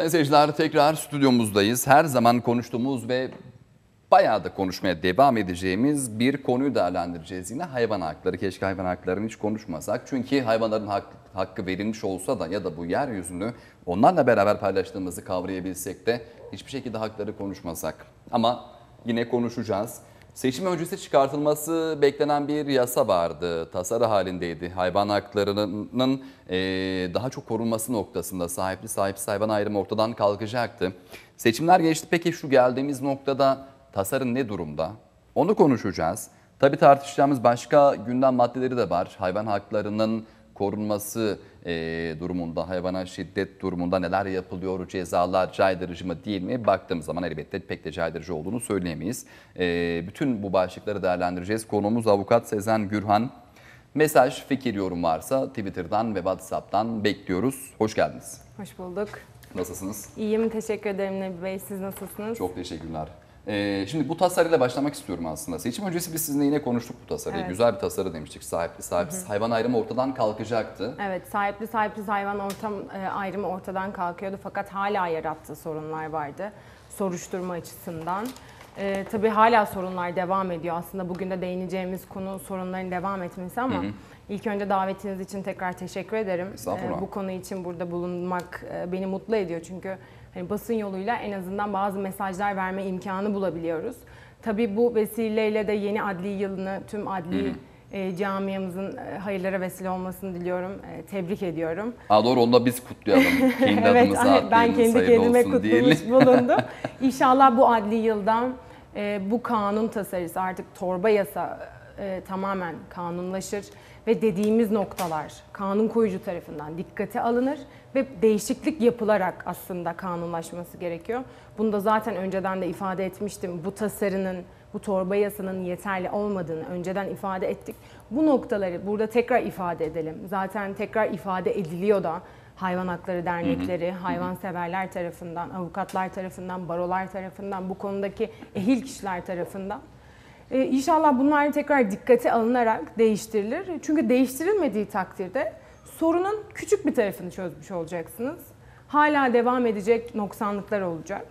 Sayın seyirciler, tekrar stüdyomuzdayız. Her zaman konuştuğumuz ve bayağı da konuşmaya devam edeceğimiz bir konuyu değerlendireceğiz yine. Hayvan hakları. Keşke hayvan haklarını hiç konuşmasak. Çünkü hayvanların hakkı verilmiş olsa da ya da bu yeryüzünü onlarla beraber paylaştığımızı kavrayabilsek de hiçbir şekilde hakları konuşmasak. Ama yine konuşacağız. Seçim öncesi çıkartılması beklenen bir yasa vardı. Tasarı halindeydi. Hayvan haklarının daha çok korunması noktasında sahipsiz hayvan ayrımı ortadan kalkacaktı. Seçimler geçti. Peki şu geldiğimiz noktada tasarı ne durumda? Onu konuşacağız. Tabii tartışacağımız başka gündem maddeleri de var. Hayvan haklarının korunması durumunda, hayvana şiddet durumunda neler yapılıyor, cezalar caydırıcı mı değil mi? Baktığımız zaman elbette pek de caydırıcı olduğunu söyleyemeyiz. Bütün bu başlıkları değerlendireceğiz. Konuğumuz avukat Sezen Gürhan. Mesaj, fikir, yorum varsa Twitter'dan ve WhatsApp'tan bekliyoruz. Hoş geldiniz. Hoş bulduk. Nasılsınız? İyiyim, teşekkür ederim Nebi Bey. Siz nasılsınız? Çok teşekkürler. Şimdi bu tasarıyla başlamak istiyorum aslında. Seçim öncesi biz sizinle yine konuştuk bu tasarıyı. Evet. Güzel bir tasarı demiştik. Sahipsiz hayvan ayrımı ortadan kalkacaktı. Evet, sahipsiz hayvan ayrımı ortadan kalkıyordu fakat hala yarattığı sorunlar vardı soruşturma açısından. Tabii hala sorunlar devam ediyor. Aslında bugün de değineceğimiz konu sorunların devam etmesi ama ilk önce davetiniz için tekrar teşekkür ederim. Bu konu için burada bulunmak beni mutlu ediyor çünkü hani basın yoluyla en azından bazı mesajlar verme imkanı bulabiliyoruz. Tabii bu vesileyle de yeni adli yılını tüm adli camiamızın hayırlara vesile olmasını diliyorum. Tebrik ediyorum. Doğru, onu da biz kutlayalım. Kendi evet, adımıza ben kendi kendime kutlamış bulundum. İnşallah bu adli yıldan bu kanun tasarısı artık torba yasa tamamen kanunlaşır ve dediğimiz noktalar kanun koyucu tarafından dikkate alınır ve değişiklik yapılarak aslında kanunlaşması gerekiyor. Bunu da zaten önceden de ifade etmiştim. Bu tasarının, bu torba yasanın yeterli olmadığını önceden ifade ettik. Bu noktaları burada tekrar ifade edelim. Zaten tekrar ifade ediliyor da hayvan hakları dernekleri, hayvanseverler tarafından, avukatlar tarafından, barolar tarafından, bu konudaki ehil kişiler tarafından. İnşallah bunlar tekrar dikkate alınarak değiştirilir. Çünkü değiştirilmediği takdirde sorunun küçük bir tarafını çözmüş olacaksınız. Hala devam edecek noksanlıklar olacak.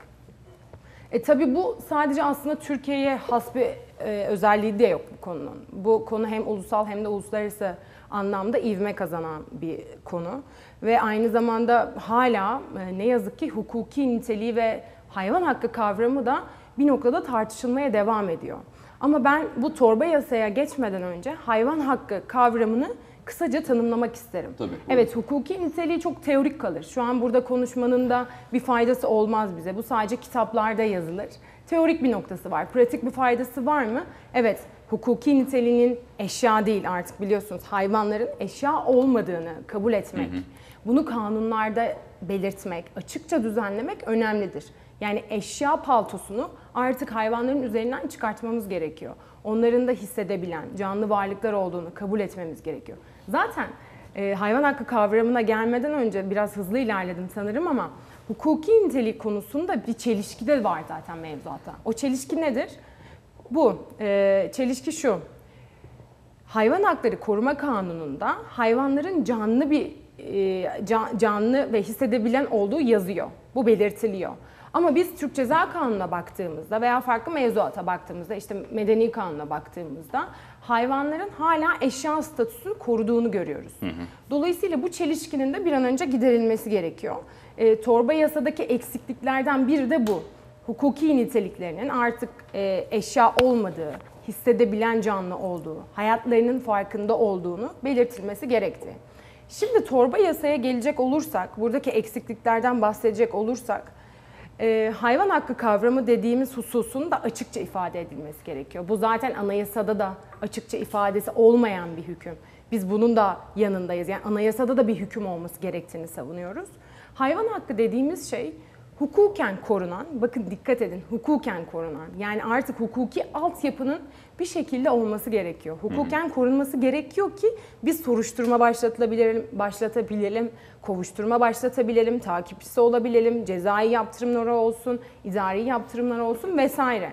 Tabii bu sadece aslında Türkiye'ye has bir özelliği de yok bu konunun. Bu konu hem ulusal hem de uluslararası anlamda ivme kazanan bir konu. Ve aynı zamanda hala ne yazık ki hukuki niteliği ve hayvan hakkı kavramı da bir noktada tartışılmaya devam ediyor. Ama ben bu torba yasaya geçmeden önce hayvan hakkı kavramını kısaca tanımlamak isterim. Tabii, evet, hukuki niteliği çok teorik kalır. Şu an burada konuşmanın da bir faydası olmaz bize. Bu sadece kitaplarda yazılır. Teorik bir noktası var. Pratik bir faydası var mı? Evet, hukuki niteliğinin eşya değil artık biliyorsunuz. Hayvanların eşya olmadığını kabul etmek, bunu kanunlarda belirtmek, açıkça düzenlemek önemlidir. Yani eşya paltosunu artık hayvanların üzerinden çıkartmamız gerekiyor. Onların da hissedebilen canlı varlıklar olduğunu kabul etmemiz gerekiyor. Zaten hayvan hakkı kavramına gelmeden önce biraz hızlı ilerledim sanırım ama hukuki nitelik konusunda bir çelişki de var zaten mevzuatta. O çelişki nedir? Bu çelişki şu. Hayvan Hakları Koruma Kanunu'nda hayvanların canlı ve hissedebilen olduğu yazıyor. Bu belirtiliyor. Ama biz Türk Ceza Kanunu'na baktığımızda veya farklı mevzuata baktığımızda, işte Medeni Kanun'a baktığımızda hayvanların hala eşya statüsünü koruduğunu görüyoruz. Dolayısıyla bu çelişkinin de bir an önce giderilmesi gerekiyor. Torba yasadaki eksikliklerden biri de bu. Hukuki niteliklerinin artık eşya olmadığı, hissedebilen canlı olduğu, hayatlarının farkında olduğunu belirtilmesi gerekti. Şimdi torba yasaya gelecek olursak, buradaki eksikliklerden bahsedecek olursak, hayvan hakkı kavramı dediğimiz hususun da açıkça ifade edilmesi gerekiyor. Bu zaten anayasada da açıkça ifadesi olmayan bir hüküm. Biz bunun da yanındayız. Yani anayasada da bir hüküm olması gerektiğini savunuyoruz. Hayvan hakkı dediğimiz şey hukuken korunan, bakın dikkat edin, hukuken korunan, yani artık hukuki altyapının bir şekilde olması gerekiyor. Hukuken korunması gerekiyor ki biz soruşturma başlatabilelim, kovuşturma başlatabilelim, takipçisi olabilelim, cezai yaptırımlar olsun, idari yaptırımlar olsun vesaire.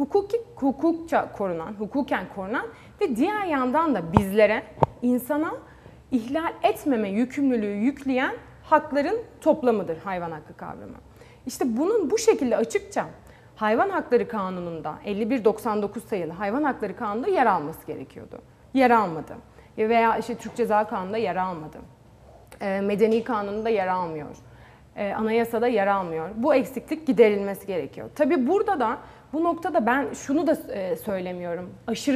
Hukuken korunan ve diğer yandan da bizlere, insana ihlal etmeme yükümlülüğü yükleyen hakların toplamıdır hayvan hakkı kavramı. İşte bunun bu şekilde açıkça Hayvan Hakları Kanunu'nda 5199 sayılı Hayvan Hakları Kanunu'nda yer alması gerekiyordu. Yer almadı. Veya işte Türk Ceza Kanunu'nda yer almadı. Medeni Kanunu'nda yer almıyor. Anayasada yer almıyor. Bu eksiklik giderilmesi gerekiyor. Tabii burada da bu noktada ben şunu da söylemiyorum.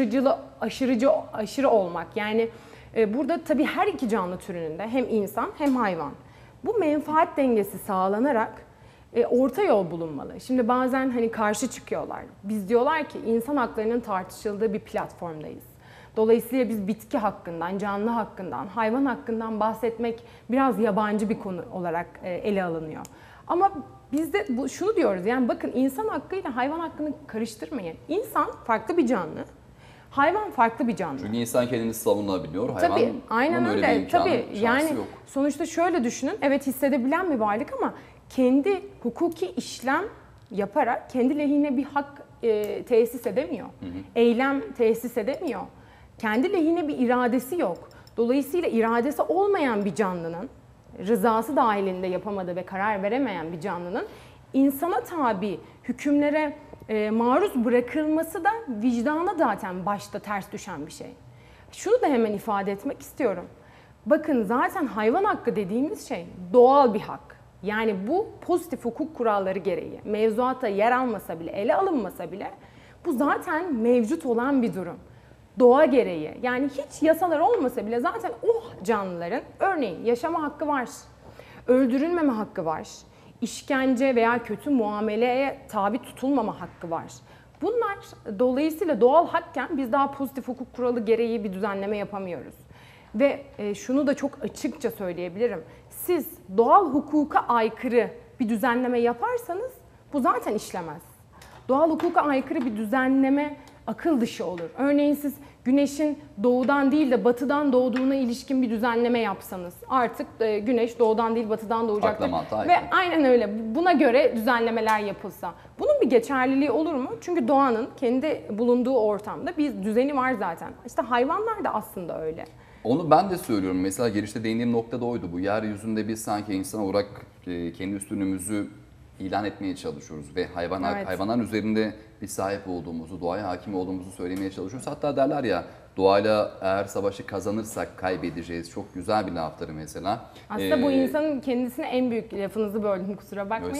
Aşırı olmak. Yani burada tabii her iki canlı türünün de hem insan hem hayvan. Bu menfaat dengesi sağlanarak orta yol bulunmalı. Şimdi bazen hani karşı çıkıyorlar. Biz diyorlar ki insan haklarının tartışıldığı bir platformdayız. Dolayısıyla biz bitki hakkından, canlı hakkından, hayvan hakkından bahsetmek biraz yabancı bir konu olarak ele alınıyor. Ama biz de şunu diyoruz, yani bakın insan hakkıyla hayvan hakkını karıştırmayın. İnsan farklı bir canlı, hayvan farklı bir canlı. Çünkü insan kendini savunabiliyor, hayvan tabii, aynen öyle öyle. bir imkanı, tabii, yani yok. Sonuçta şöyle düşünün, evet hissedebilen bir varlık ama kendi hukuki işlem yaparak kendi lehine bir hak tesis edemiyor. Eylem tesis edemiyor. Kendi lehine bir iradesi yok. Dolayısıyla iradesi olmayan bir canlının, rızası dahilinde yapamadığı ve karar veremeyen bir canlının insana tabi hükümlere maruz bırakılması da vicdana zaten başta ters düşen bir şey. Şunu da hemen ifade etmek istiyorum. Bakın zaten hayvan hakkı dediğimiz şey doğal bir hak. Yani bu pozitif hukuk kuralları gereği mevzuatta yer almasa bile, ele alınmasa bile bu zaten mevcut olan bir durum. Doğa gereği, yani hiç yasalar olmasa bile zaten o canlıların örneğin yaşama hakkı var, öldürülmeme hakkı var, işkence veya kötü muameleye tabi tutulmama hakkı var. Bunlar dolayısıyla doğal hakken biz daha pozitif hukuk kuralı gereği bir düzenleme yapamıyoruz. Ve şunu da çok açıkça söyleyebilirim. Siz doğal hukuka aykırı bir düzenleme yaparsanız bu zaten işlemez. Doğal hukuka aykırı bir düzenleme akıl dışı olur. Örneğin siz güneşin doğudan değil de batıdan doğduğuna ilişkin bir düzenleme yapsanız artık güneş doğudan değil batıdan doğacaktır. Ve aynen öyle buna göre düzenlemeler yapılsa. Bunun bir geçerliliği olur mu? Çünkü doğanın kendi bulunduğu ortamda bir düzeni var zaten. İşte hayvanlar da aslında öyle. Onu ben de söylüyorum. Mesela girişte değindiğim nokta da oydu. Bu yeryüzünde biz sanki insan olarak kendi üstünlüğümüzü ilan etmeye çalışıyoruz ve hayvanların üzerinde bir sahip olduğumuzu, doğaya hakim olduğumuzu söylemeye çalışıyoruz. Hatta derler ya, doğayla eğer savaşı kazanırsak kaybedeceğiz. Çok güzel bir laftır mesela. Aslında bu insanın kendisine en büyük, lafınızı böldüm kusura bakmayın.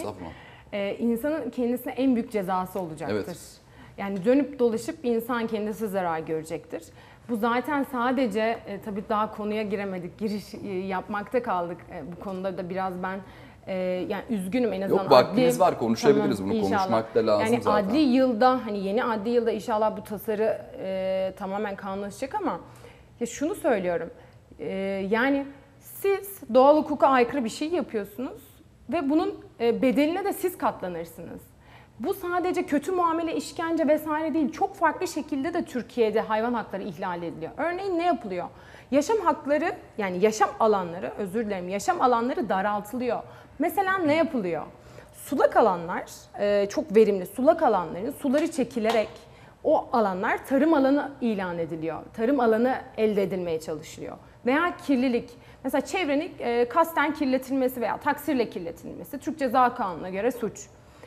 İnsanın kendisine en büyük cezası olacaktır. Evet. Yani dönüp dolaşıp insan kendisi zarar görecektir. Bu zaten sadece tabii daha konuya giremedik, giriş yapmakta kaldık. Bu konuda da biraz ben yani üzgünüm en azından. Yok, vaktimiz var, konuşabiliriz, tamam, bunu inşallah. Konuşmak da lazım yani zaten. Adli yılda, hani yeni adli yılda inşallah bu tasarı tamamen kanunlaşacak ama ya şunu söylüyorum. Yani siz doğal hukuka aykırı bir şey yapıyorsunuz ve bunun bedeline de siz katlanırsınız. Bu sadece kötü muamele, işkence vesaire değil. Çok farklı şekilde de Türkiye'de hayvan hakları ihlal ediliyor. Örneğin ne yapılıyor? Yaşam hakları, yani yaşam alanları, yaşam alanları daraltılıyor. Mesela ne yapılıyor? Sulak alanlar, çok verimli sulak alanların suları çekilerek o alanlar tarım alanı ilan ediliyor. Tarım alanı elde edilmeye çalışılıyor. Veya kirlilik. Mesela çevrenin kasten kirletilmesi veya taksirle kirletilmesi Türk Ceza Kanunu'na göre suç.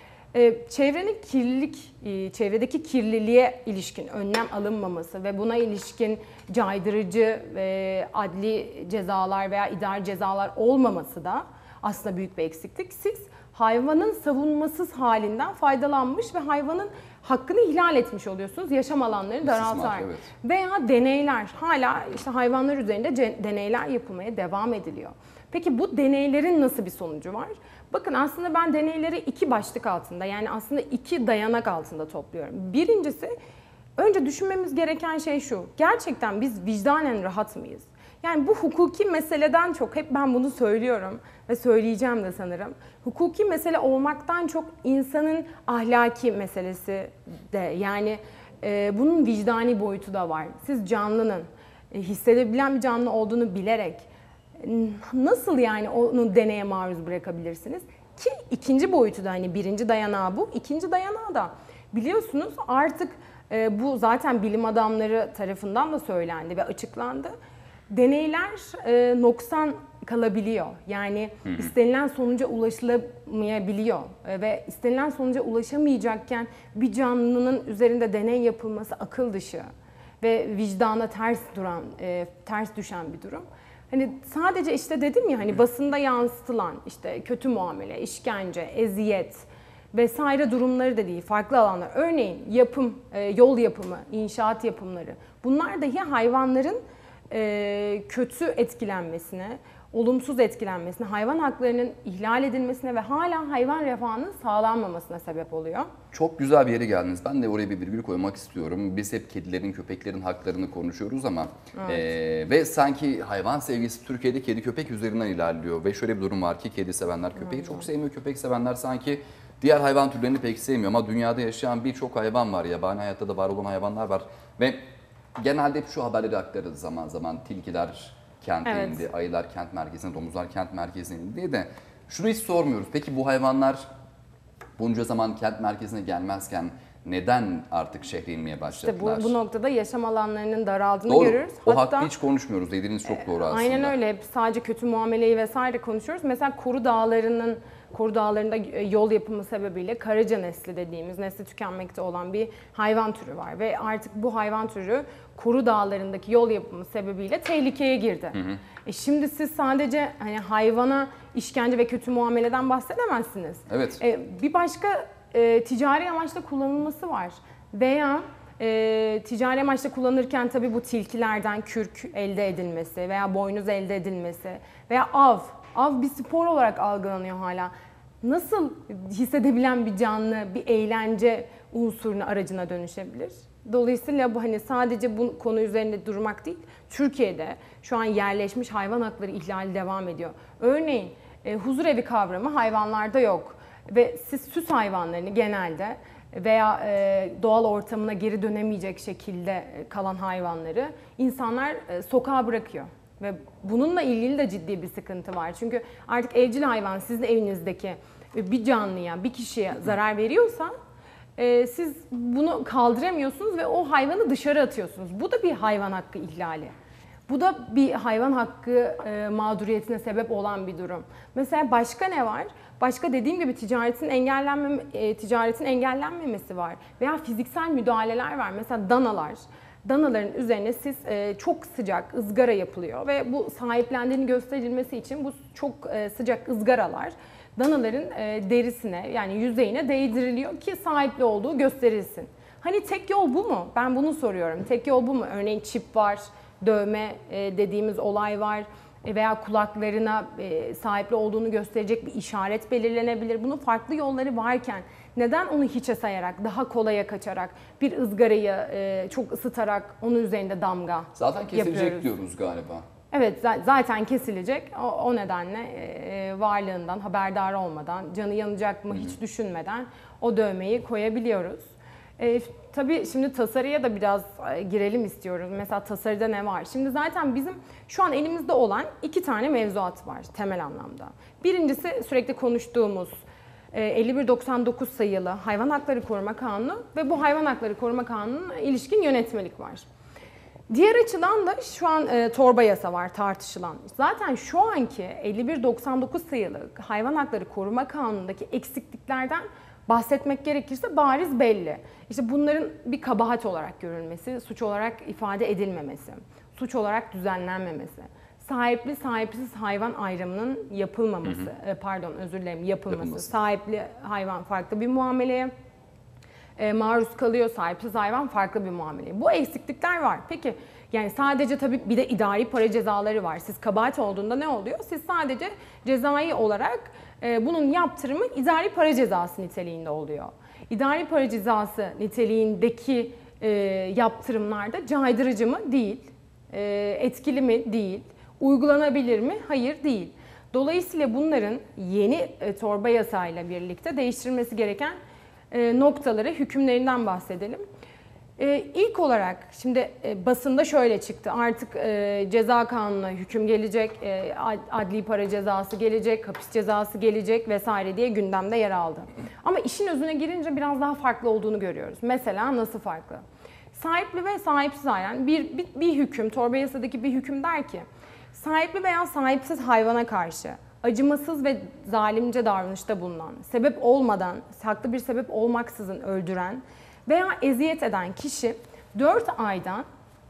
Çevredeki kirliliğe ilişkin önlem alınmaması ve buna ilişkin caydırıcı ve adli cezalar veya idari cezalar olmaması da aslında büyük bir eksiklik. Siz hayvanın savunmasız halinden faydalanmış ve hayvanın hakkını ihlal etmiş oluyorsunuz. Yaşam alanlarını daraltarak. Evet. Veya deneyler, hala işte hayvanlar üzerinde deneyler yapılmaya devam ediliyor. Peki bu deneylerin nasıl bir sonucu var? Bakın aslında ben deneyleri iki başlık altında, yani aslında iki dayanak altında topluyorum. Birincisi, önce düşünmemiz gereken şey şu: gerçekten biz vicdanen rahat mıyız? Yani bu hukuki meseleden çok, hep ben bunu söylüyorum ve söyleyeceğim de sanırım. Hukuki mesele olmaktan çok insanın ahlaki meselesi de, yani bunun vicdani boyutu da var. Siz canlının hissedebilen bir canlı olduğunu bilerek nasıl yani onu deneye maruz bırakabilirsiniz? Ki ikinci boyutu da, hani birinci dayanağı bu, ikinci dayanağı da biliyorsunuz artık bu zaten bilim adamları tarafından da söylendi ve açıklandı. Deneyler noksan kalabiliyor. Yani istenilen sonuca ulaşılamayabiliyor. Ve istenilen sonuca ulaşamayacakken bir canlının üzerinde deney yapılması akıl dışı ve vicdana ters düşen bir durum. Hani sadece işte dedim ya, hani basında yansıtılan işte kötü muamele, işkence, eziyet vesaire durumları da değil, farklı alanlar. Örneğin yol yapımı, inşaat yapımları. Bunlar dahi hayvanların kötü etkilenmesine, olumsuz etkilenmesine, hayvan haklarının ihlal edilmesine ve hala hayvan refahının sağlanmamasına sebep oluyor. Çok güzel bir yere geldiniz. Ben de oraya bir virgül koymak istiyorum. Biz hep kedilerin, köpeklerin haklarını konuşuyoruz ama ve sanki hayvan sevgisi Türkiye'de kedi köpek üzerinden ilerliyor. Ve şöyle bir durum var ki kedi sevenler köpeği çok sevmiyor. Köpek sevenler sanki diğer hayvan türlerini pek sevmiyor. Ama dünyada yaşayan birçok hayvan var. Yabani hayatta da var olan hayvanlar var. Ve genelde hep şu haberleri aktarırız zaman zaman. Tilkiler kente indi, ayılar kent merkezine, domuzlar kent merkezine indi diye de şunu hiç sormuyoruz. Peki bu hayvanlar bunca zaman kent merkezine gelmezken neden artık şehre inmeye başladılar? İşte bu noktada yaşam alanlarının daraldığını Doğru. görüyoruz. O hakkı hiç konuşmuyoruz. Dediğiniz çok doğru aslında. Aynen öyle. Hep sadece kötü muameleyi vesaire konuşuyoruz. Mesela Koru Dağları'nda yol yapımı sebebiyle Karaca nesli dediğimiz, nesli tükenmekte olan bir hayvan türü var. Ve artık bu hayvan türü Koru Dağları'ndaki yol yapımı sebebiyle tehlikeye girdi. Şimdi siz sadece hani hayvana işkence ve kötü muameleden bahsedemezsiniz. Evet. Bir başka ticari amaçla kullanılması var. Veya ticari amaçla kullanırken tabii bu tilkilerden kürk elde edilmesi veya boynuz elde edilmesi veya av bir spor olarak algılanıyor hala. Nasıl hissedebilen bir canlı bir eğlence unsuruna, aracına dönüşebilir? Dolayısıyla bu hani sadece bu konu üzerinde durmak değil, Türkiye'de şu an yerleşmiş hayvan hakları ihlali devam ediyor. Örneğin huzurevi kavramı hayvanlarda yok ve siz süs hayvanlarını genelde veya doğal ortamına geri dönemeyecek şekilde kalan hayvanları insanlar sokağa bırakıyor. Ve bununla ilgili de ciddi bir sıkıntı var. Çünkü artık evcil hayvan sizin evinizdeki bir canlıya, bir kişiye zarar veriyorsa siz bunu kaldıramıyorsunuz ve o hayvanı dışarı atıyorsunuz. Bu da bir hayvan hakkı ihlali. Bu da bir hayvan hakkı mağduriyetine sebep olan bir durum. Mesela başka ne var? Başka dediğim gibi ticaretin engellenmemesi var. Veya fiziksel müdahaleler var. Mesela danaların üzerine siz çok sıcak ızgara yapılıyor ve bu sahiplendiğini gösterilmesi için bu çok sıcak ızgaralar danaların derisine, yani yüzeyine değdiriliyor ki sahipli olduğu gösterilsin. Hani tek yol bu mu? Ben bunu soruyorum. Tek yol bu mu? Örneğin çip var, dövme dediğimiz olay var veya kulaklarına sahipli olduğunu gösterecek bir işaret belirlenebilir. Bunun farklı yolları varken neden onu hiçe sayarak, daha kolaya kaçarak, bir ızgarayı çok ısıtarak onun üzerinde damga Zaten kesilecek yapıyoruz diyoruz galiba. Evet, zaten kesilecek. O nedenle varlığından haberdar olmadan, canı yanacak mı hiç düşünmeden o dövmeyi koyabiliyoruz. Tabii şimdi tasarıya da biraz girelim istiyoruz. Mesela tasarıda ne var? Şimdi zaten bizim şu an elimizde olan 2 tane mevzuat var temel anlamda. Birincisi sürekli konuştuğumuz 5199 sayılı Hayvan Hakları Koruma Kanunu ve bu Hayvan Hakları Koruma Kanunu'na ilişkin yönetmelik var. Diğer açıdan da şu an torba yasa var tartışılan. Zaten şu anki 5199 sayılı Hayvan Hakları Koruma Kanunu'ndaki eksikliklerden bahsetmek gerekirse bariz belli. İşte bunların bir kabahat olarak görülmesi, suç olarak ifade edilmemesi, suç olarak düzenlenmemesi, sahipli sahipsiz hayvan ayrımının yapılmaması, yapılması. Sahipli hayvan farklı bir muameleye maruz kalıyor, sahipsiz hayvan farklı bir muameleye. Bu eksiklikler var. Peki yani sadece tabii bir de idari para cezaları var. Siz kabahat olduğunda ne oluyor? Siz sadece cezai olarak bunun yaptırımı idari para cezası niteliğinde oluyor. İdari para cezası niteliğindeki yaptırımlarda caydırıcı mı? Değil. Etkili mi? Değil. Uygulanabilir mi? Hayır, değil. Dolayısıyla bunların yeni torba yasayla birlikte değiştirilmesi gereken noktaları, hükümlerinden bahsedelim. İlk olarak şimdi basında şöyle çıktı. Artık ceza kanununa hüküm gelecek, adli para cezası gelecek, hapis cezası gelecek vesaire diye gündemde yer aldı. Ama işin özüne girince biraz daha farklı olduğunu görüyoruz. Mesela nasıl farklı? Sahipli ve sahipsiz hayvan bir hüküm, torba yasadaki bir hüküm der ki Sahipli veya sahipsiz hayvana karşı acımasız ve zalimce davranışta bulunan, sebep olmadan, haklı bir sebep olmaksızın öldüren veya eziyet eden kişi 4 aydan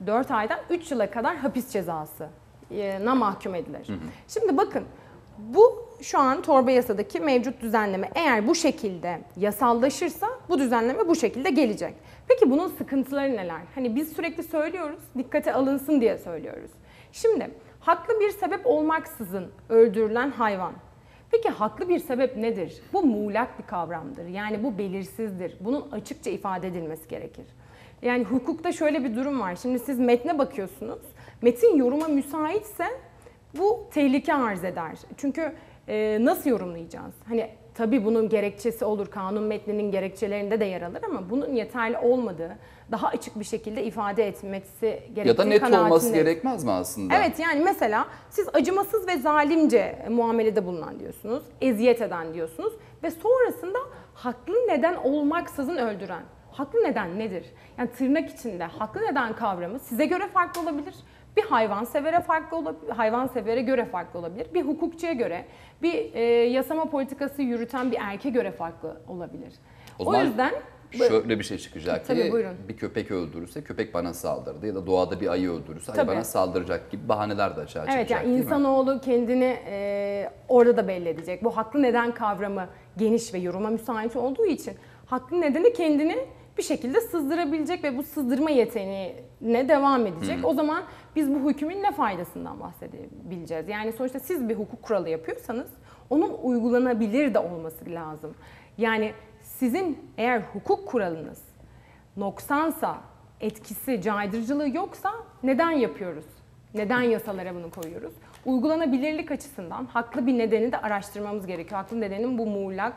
3 yıla kadar hapis cezasına mahkum edilir. Şimdi bakın, bu şu an torba yasadaki mevcut düzenleme eğer bu şekilde yasallaşırsa bu düzenleme bu şekilde gelecek. Peki bunun sıkıntıları neler? Hani biz sürekli söylüyoruz, dikkate alınsın diye söylüyoruz. Şimdi haklı bir sebep olmaksızın öldürülen hayvan. Peki haklı bir sebep nedir? Bu muğlak bir kavramdır. Yani bu belirsizdir. Bunun açıkça ifade edilmesi gerekir. Yani hukukta şöyle bir durum var. Şimdi siz metne bakıyorsunuz. Metin yoruma müsaitse bu tehlike arz eder. Çünkü nasıl yorumlayacağız? Hani tabii bunun gerekçesi olur. Kanun metninin gerekçelerinde de yer alır ama bunun yeterli olmadığı, daha açık bir şekilde ifade etmesi gerektiği Ya da net olması kanaatindeyim. gerekmez mi aslında? Evet, yani mesela siz acımasız ve zalimce muamelede bulunan diyorsunuz, eziyet eden diyorsunuz ve sonrasında haklı neden olmaksızın öldüren. Haklı neden nedir? Yani tırnak içinde haklı neden kavramı size göre farklı olabilir. Bir hayvansevere farklı olabilir, hayvansevere göre farklı olabilir. Bir hukukçuya göre, bir yasama politikası yürüten bir erkeğe göre farklı olabilir. O yüzden şöyle bir şey çıkacak Tabii, ki buyurun. bir köpek öldürürse köpek bana saldırdı ya da doğada bir ayı öldürürse ayı Tabii. bana saldıracak gibi bahaneler de açığa çıkacak, Evet, yani değil mi? insanoğlu kendini orada da belli edecek. Bu haklı neden kavramı geniş ve yoruma müsait olduğu için haklı nedeni kendini bir şekilde sızdırabilecek ve bu sızdırma yeteneğine devam edecek. O zaman biz bu hükmün ne faydasından bahsedebileceğiz? Yani sonuçta siz bir hukuk kuralı yapıyorsanız onun uygulanabilir de olması lazım. Yani sizin eğer hukuk kuralınız noksansa, etkisi, caydırıcılığı yoksa neden yapıyoruz? Neden yasalara bunu koyuyoruz? Uygulanabilirlik açısından haklı bir nedeni de araştırmamız gerekiyor. Haklı nedenin bu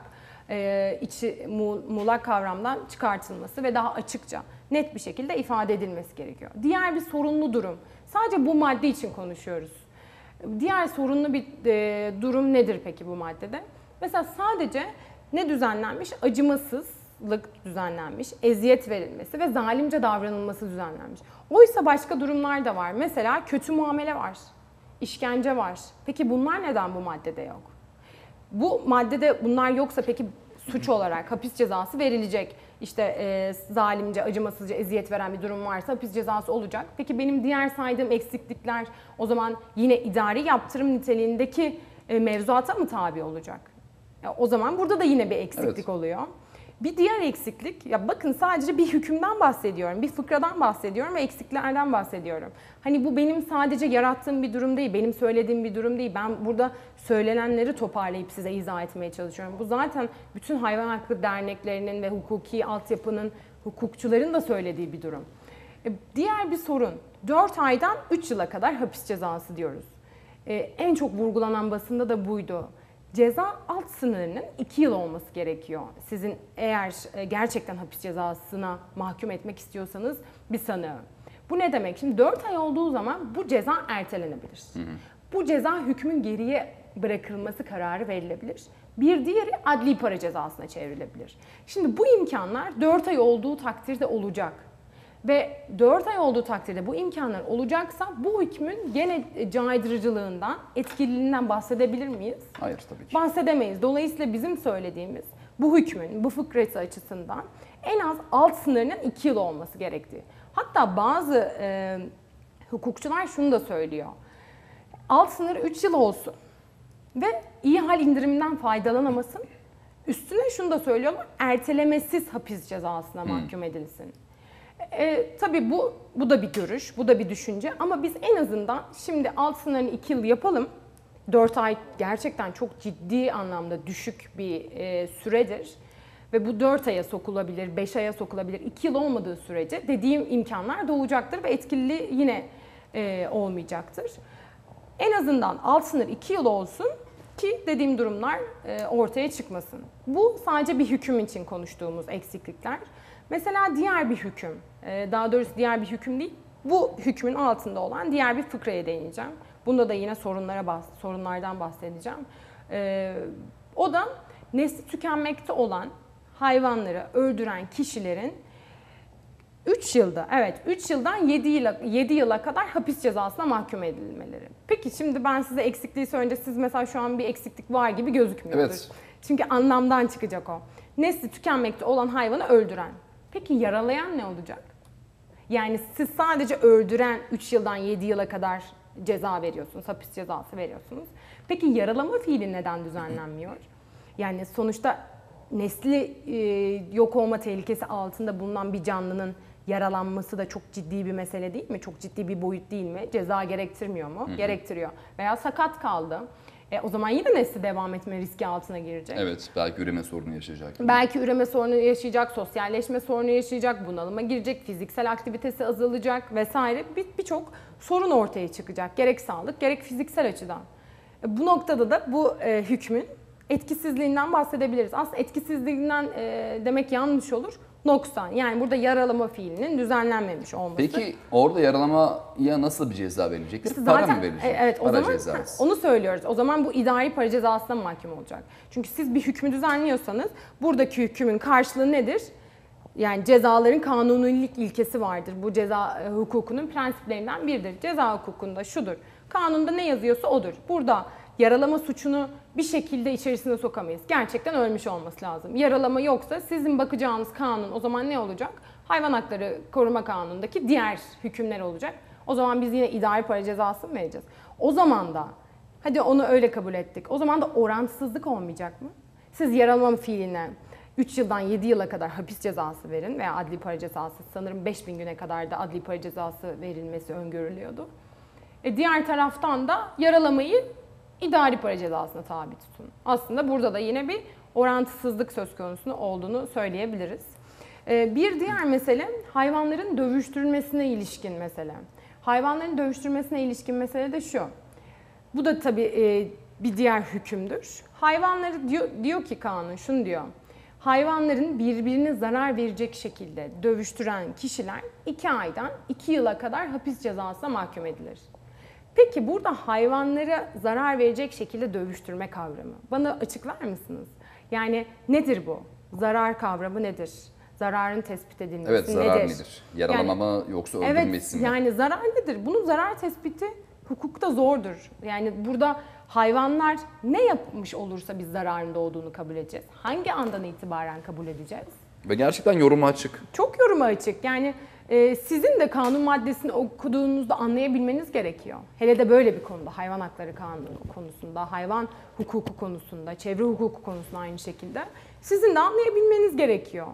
muğlak kavramdan çıkartılması ve daha açıkça, net bir şekilde ifade edilmesi gerekiyor. Diğer bir sorunlu durum, sadece bu madde için konuşuyoruz. Diğer sorunlu bir durum nedir peki bu maddede? Mesela sadece ne düzenlenmiş? Acımasızlık düzenlenmiş, eziyet verilmesi ve zalimce davranılması düzenlenmiş. Oysa başka durumlar da var. Mesela kötü muamele var, işkence var. Peki bunlar neden bu maddede yok? Bu maddede bunlar yoksa peki suç olarak hapis cezası verilecek. İşte zalimce, acımasızca eziyet veren bir durum varsa hapis cezası olacak. Peki benim diğer saydığım eksiklikler o zaman yine idari yaptırım niteliğindeki mevzuata mı tabi olacak? Ya o zaman burada da yine bir eksiklik oluyor. Bir diğer eksiklik, ya bakın sadece bir hükümden bahsediyorum, bir fıkradan bahsediyorum ve eksiklerden bahsediyorum. Hani bu benim sadece yarattığım bir durum değil, benim söylediğim bir durum değil. Ben burada söylenenleri toparlayıp size izah etmeye çalışıyorum. Bu zaten bütün hayvan hakları derneklerinin ve hukuki altyapının, hukukçuların da söylediği bir durum. Diğer bir sorun, 4 aydan 3 yıla kadar hapis cezası diyoruz. En çok vurgulanan basında da buydu. Ceza alt sınırının 2 yıl olması gerekiyor. Sizin eğer gerçekten hapis cezasına mahkum etmek istiyorsanız bir sanığı. Bu ne demek? Şimdi 4 ay olduğu zaman bu ceza ertelenebilir. Bu ceza hükmün geriye bırakılması kararı verilebilir. Bir diğeri adli para cezasına çevrilebilir. Şimdi bu imkanlar 4 ay olduğu takdirde olacak. Ve 4 ay olduğu takdirde bu imkanlar olacaksa bu hükmün gene caydırıcılığından, etkililiğinden bahsedebilir miyiz? Hayır, tabii ki. Bahsedemeyiz. Dolayısıyla bizim söylediğimiz bu hükmün, bu fıkrası açısından en az alt sınırının 2 yıl olması gerektiği. Hatta bazı hukukçular şunu da söylüyor. Alt sınır 3 yıl olsun ve iyi hal indiriminden faydalanamasın. Üstüne şunu da söylüyorlar, ertelemesiz hapis cezasına mahkum edilsin. Tabii bu da bir görüş, bu da bir düşünce ama biz en azından şimdi alt sınırını 2 yıl yapalım. 4 ay gerçekten çok ciddi anlamda düşük bir süredir. Ve bu 4 aya sokulabilir, 5 aya sokulabilir. 2 yıl olmadığı sürece dediğim imkanlar doğacaktır ve etkililiği yine olmayacaktır. En azından alt sınır 2 yıl olsun ki dediğim durumlar ortaya çıkmasın. Bu sadece bir hüküm için konuştuğumuz eksiklikler. Mesela diğer bir hüküm, daha doğrusu diğer bir hüküm değil, bu hükmün altında olan diğer bir fıkraya değineceğim. Bunda da yine sorunlardan bahsedeceğim. O da nesli tükenmekte olan hayvanları öldüren kişilerin 3 yılda, evet 3 yıldan 7 yıla kadar hapis cezasına mahkum edilmeleri. Peki şimdi ben size eksikliği söyleyince siz mesela şu an bir eksiklik var gibi gözükmüyordur. Evet. Çünkü anlamdan çıkacak o. Nesli tükenmekte olan hayvanı öldüren. Peki yaralayan ne olacak? Yani siz sadece öldüren 3 yıldan 7 yıla kadar ceza veriyorsunuz, hapis cezası veriyorsunuz. Peki yaralama fiili neden düzenlenmiyor? Yani sonuçta nesli yok olma tehlikesi altında bulunan bir canlının yaralanması da çok ciddi bir mesele değil mi? Çok ciddi bir boyut değil mi? Ceza gerektirmiyor mu? Gerektiriyor. Veya sakat kaldı. O zaman yine nesli devam etme riski altına girecek. Evet, belki üreme sorunu yaşayacak. Belki üreme sorunu yaşayacak, sosyalleşme sorunu yaşayacak, bunalıma girecek, fiziksel aktivitesi azalacak vesaire birçok sorun ortaya çıkacak. Gerek sağlık, gerek fiziksel açıdan. Bu noktada da bu hükmün etkisizliğinden bahsedebiliriz. Aslında etkisizliğinden demek yanlış olur. Noksan. Yani burada yaralama fiilinin düzenlenmemiş olması. Peki orada yaralamaya nasıl bir ceza verilecek? İşte Para zaten, mı verilecek? evet, o Para zaman cezası. onu söylüyoruz. O zaman bu idari para cezasına mahkum olacak. Çünkü siz bir hükmü düzenliyorsanız buradaki hükmün karşılığı nedir? Yani cezaların kanunilik ilkesi vardır. Bu ceza hukukunun prensiplerinden biridir. Ceza hukukunda şudur. Kanunda ne yazıyorsa odur. Burada yaralama suçunu bir şekilde içerisine sokamayız. Gerçekten ölmüş olması lazım. Yaralama yoksa sizin bakacağınız kanun o zaman ne olacak? Hayvan Hakları Koruma Kanunu'ndaki diğer hükümler olacak. O zaman biz yine idari para cezası mı vereceğiz? O zaman da hadi onu öyle kabul ettik. O zaman da orantısızlık olmayacak mı? Siz yaralama fiiline 3 yıldan 7 yıla kadar hapis cezası verin veya adli para cezası, sanırım 5000 güne kadar da adli para cezası verilmesi öngörülüyordu. Diğer taraftan da yaralamayı idari para cezasına tabi tutun. Aslında burada da yine bir orantısızlık söz konusu olduğunu söyleyebiliriz. Bir diğer mesele hayvanların dövüştürülmesine ilişkin mesele. Hayvanların dövüştürülmesine ilişkin mesele de şu. Bu da tabii bir diğer hükümdür. Hayvanları diyor ki kanun şunu diyor. Hayvanların birbirine zarar verecek şekilde dövüştüren kişiler 2 aydan 2 yıla kadar hapis cezasına mahkum edilir. Peki burada hayvanlara zarar verecek şekilde dövüştürme kavramı. Bana açıklar mısınız? Yani nedir bu? Zarar kavramı nedir? Zararın tespit edilmesi Evet, zarar nedir? nedir? Yaralama mı yoksa öldürmesi mi? Yani zarar nedir? Bunun zarar tespiti hukukta zordur. Yani burada hayvanlar ne yapmış olursa biz zararında olduğunu kabul edeceğiz. Hangi andan itibaren kabul edeceğiz? Ve gerçekten yoruma açık. Çok yoruma açık. Yani sizin de kanun maddesini okuduğunuzda anlayabilmeniz gerekiyor. Hele de böyle bir konuda, hayvan hakları kanunu konusunda, hayvan hukuku konusunda, çevre hukuku konusunda aynı şekilde sizin de anlayabilmeniz gerekiyor.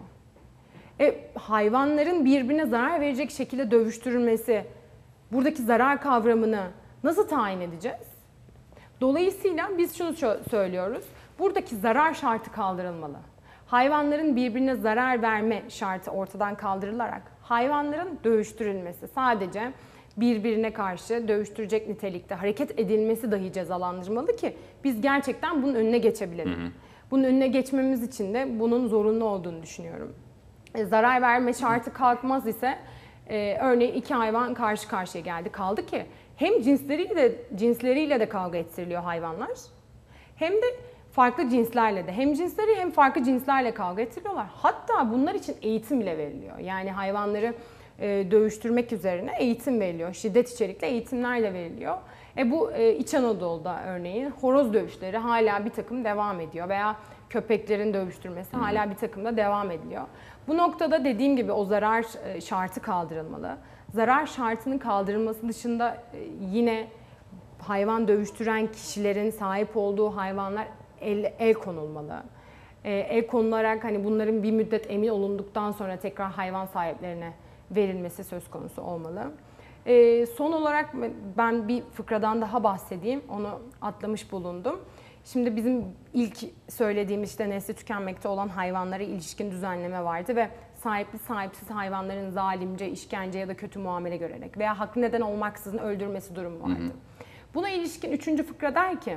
Hayvanların birbirine zarar verecek şekilde dövüştürülmesi, buradaki zarar kavramını nasıl tayin edeceğiz? Dolayısıyla biz şunu söylüyoruz, buradaki zarar şartı kaldırılmalı. Hayvanların birbirine zarar verme şartı ortadan kaldırılarak hayvanların dövüştürülmesi, sadece birbirine karşı dövüştürecek nitelikte hareket edilmesi dahi cezalandırmalı ki biz gerçekten bunun önüne geçebilelim. Bunun önüne geçmemiz için de bunun zorunlu olduğunu düşünüyorum. Zarar verme şartı kalkmaz ise örneğin 2 hayvan karşı karşıya geldi. Kaldı ki hem cinsleriyle de kavga ettiriliyor hayvanlar hem de farklı cinslerle de hem cinsleri hem farklı cinslerle kavga ettiriliyorlar. Hatta bunlar için eğitim bile veriliyor. Yani hayvanları dövüştürmek üzerine eğitim veriliyor. Şiddet içerikli eğitimler de veriliyor. Bu İç Anadolu'da örneğin horoz dövüşleri hala bir takım devam ediyor veya köpeklerin dövüştürmesi hala bir takımda devam ediliyor. Bu noktada dediğim gibi o zarar şartı kaldırılmalı. Zarar şartının kaldırılması dışında yine hayvan dövüştüren kişilerin sahip olduğu hayvanlar el konulmalı. El konularak hani bunların bir müddet emin olunduktan sonra tekrar hayvan sahiplerine verilmesi söz konusu olmalı. Son olarak ben bir fıkradan daha bahsedeyim. Onu atlamış bulundum. Şimdi bizim ilk söylediğimiz işte nesli tükenmekte olan hayvanlara ilişkin düzenleme vardı ve sahipli sahipsiz hayvanların zalimce, işkence ya da kötü muamele görerek veya haklı neden olmaksızın öldürmesi durumu vardı. Buna ilişkin 3. fıkra der ki,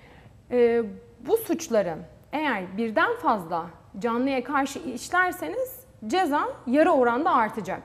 bu suçların eğer birden fazla canlıya karşı işlerseniz ceza yarı oranda artacak.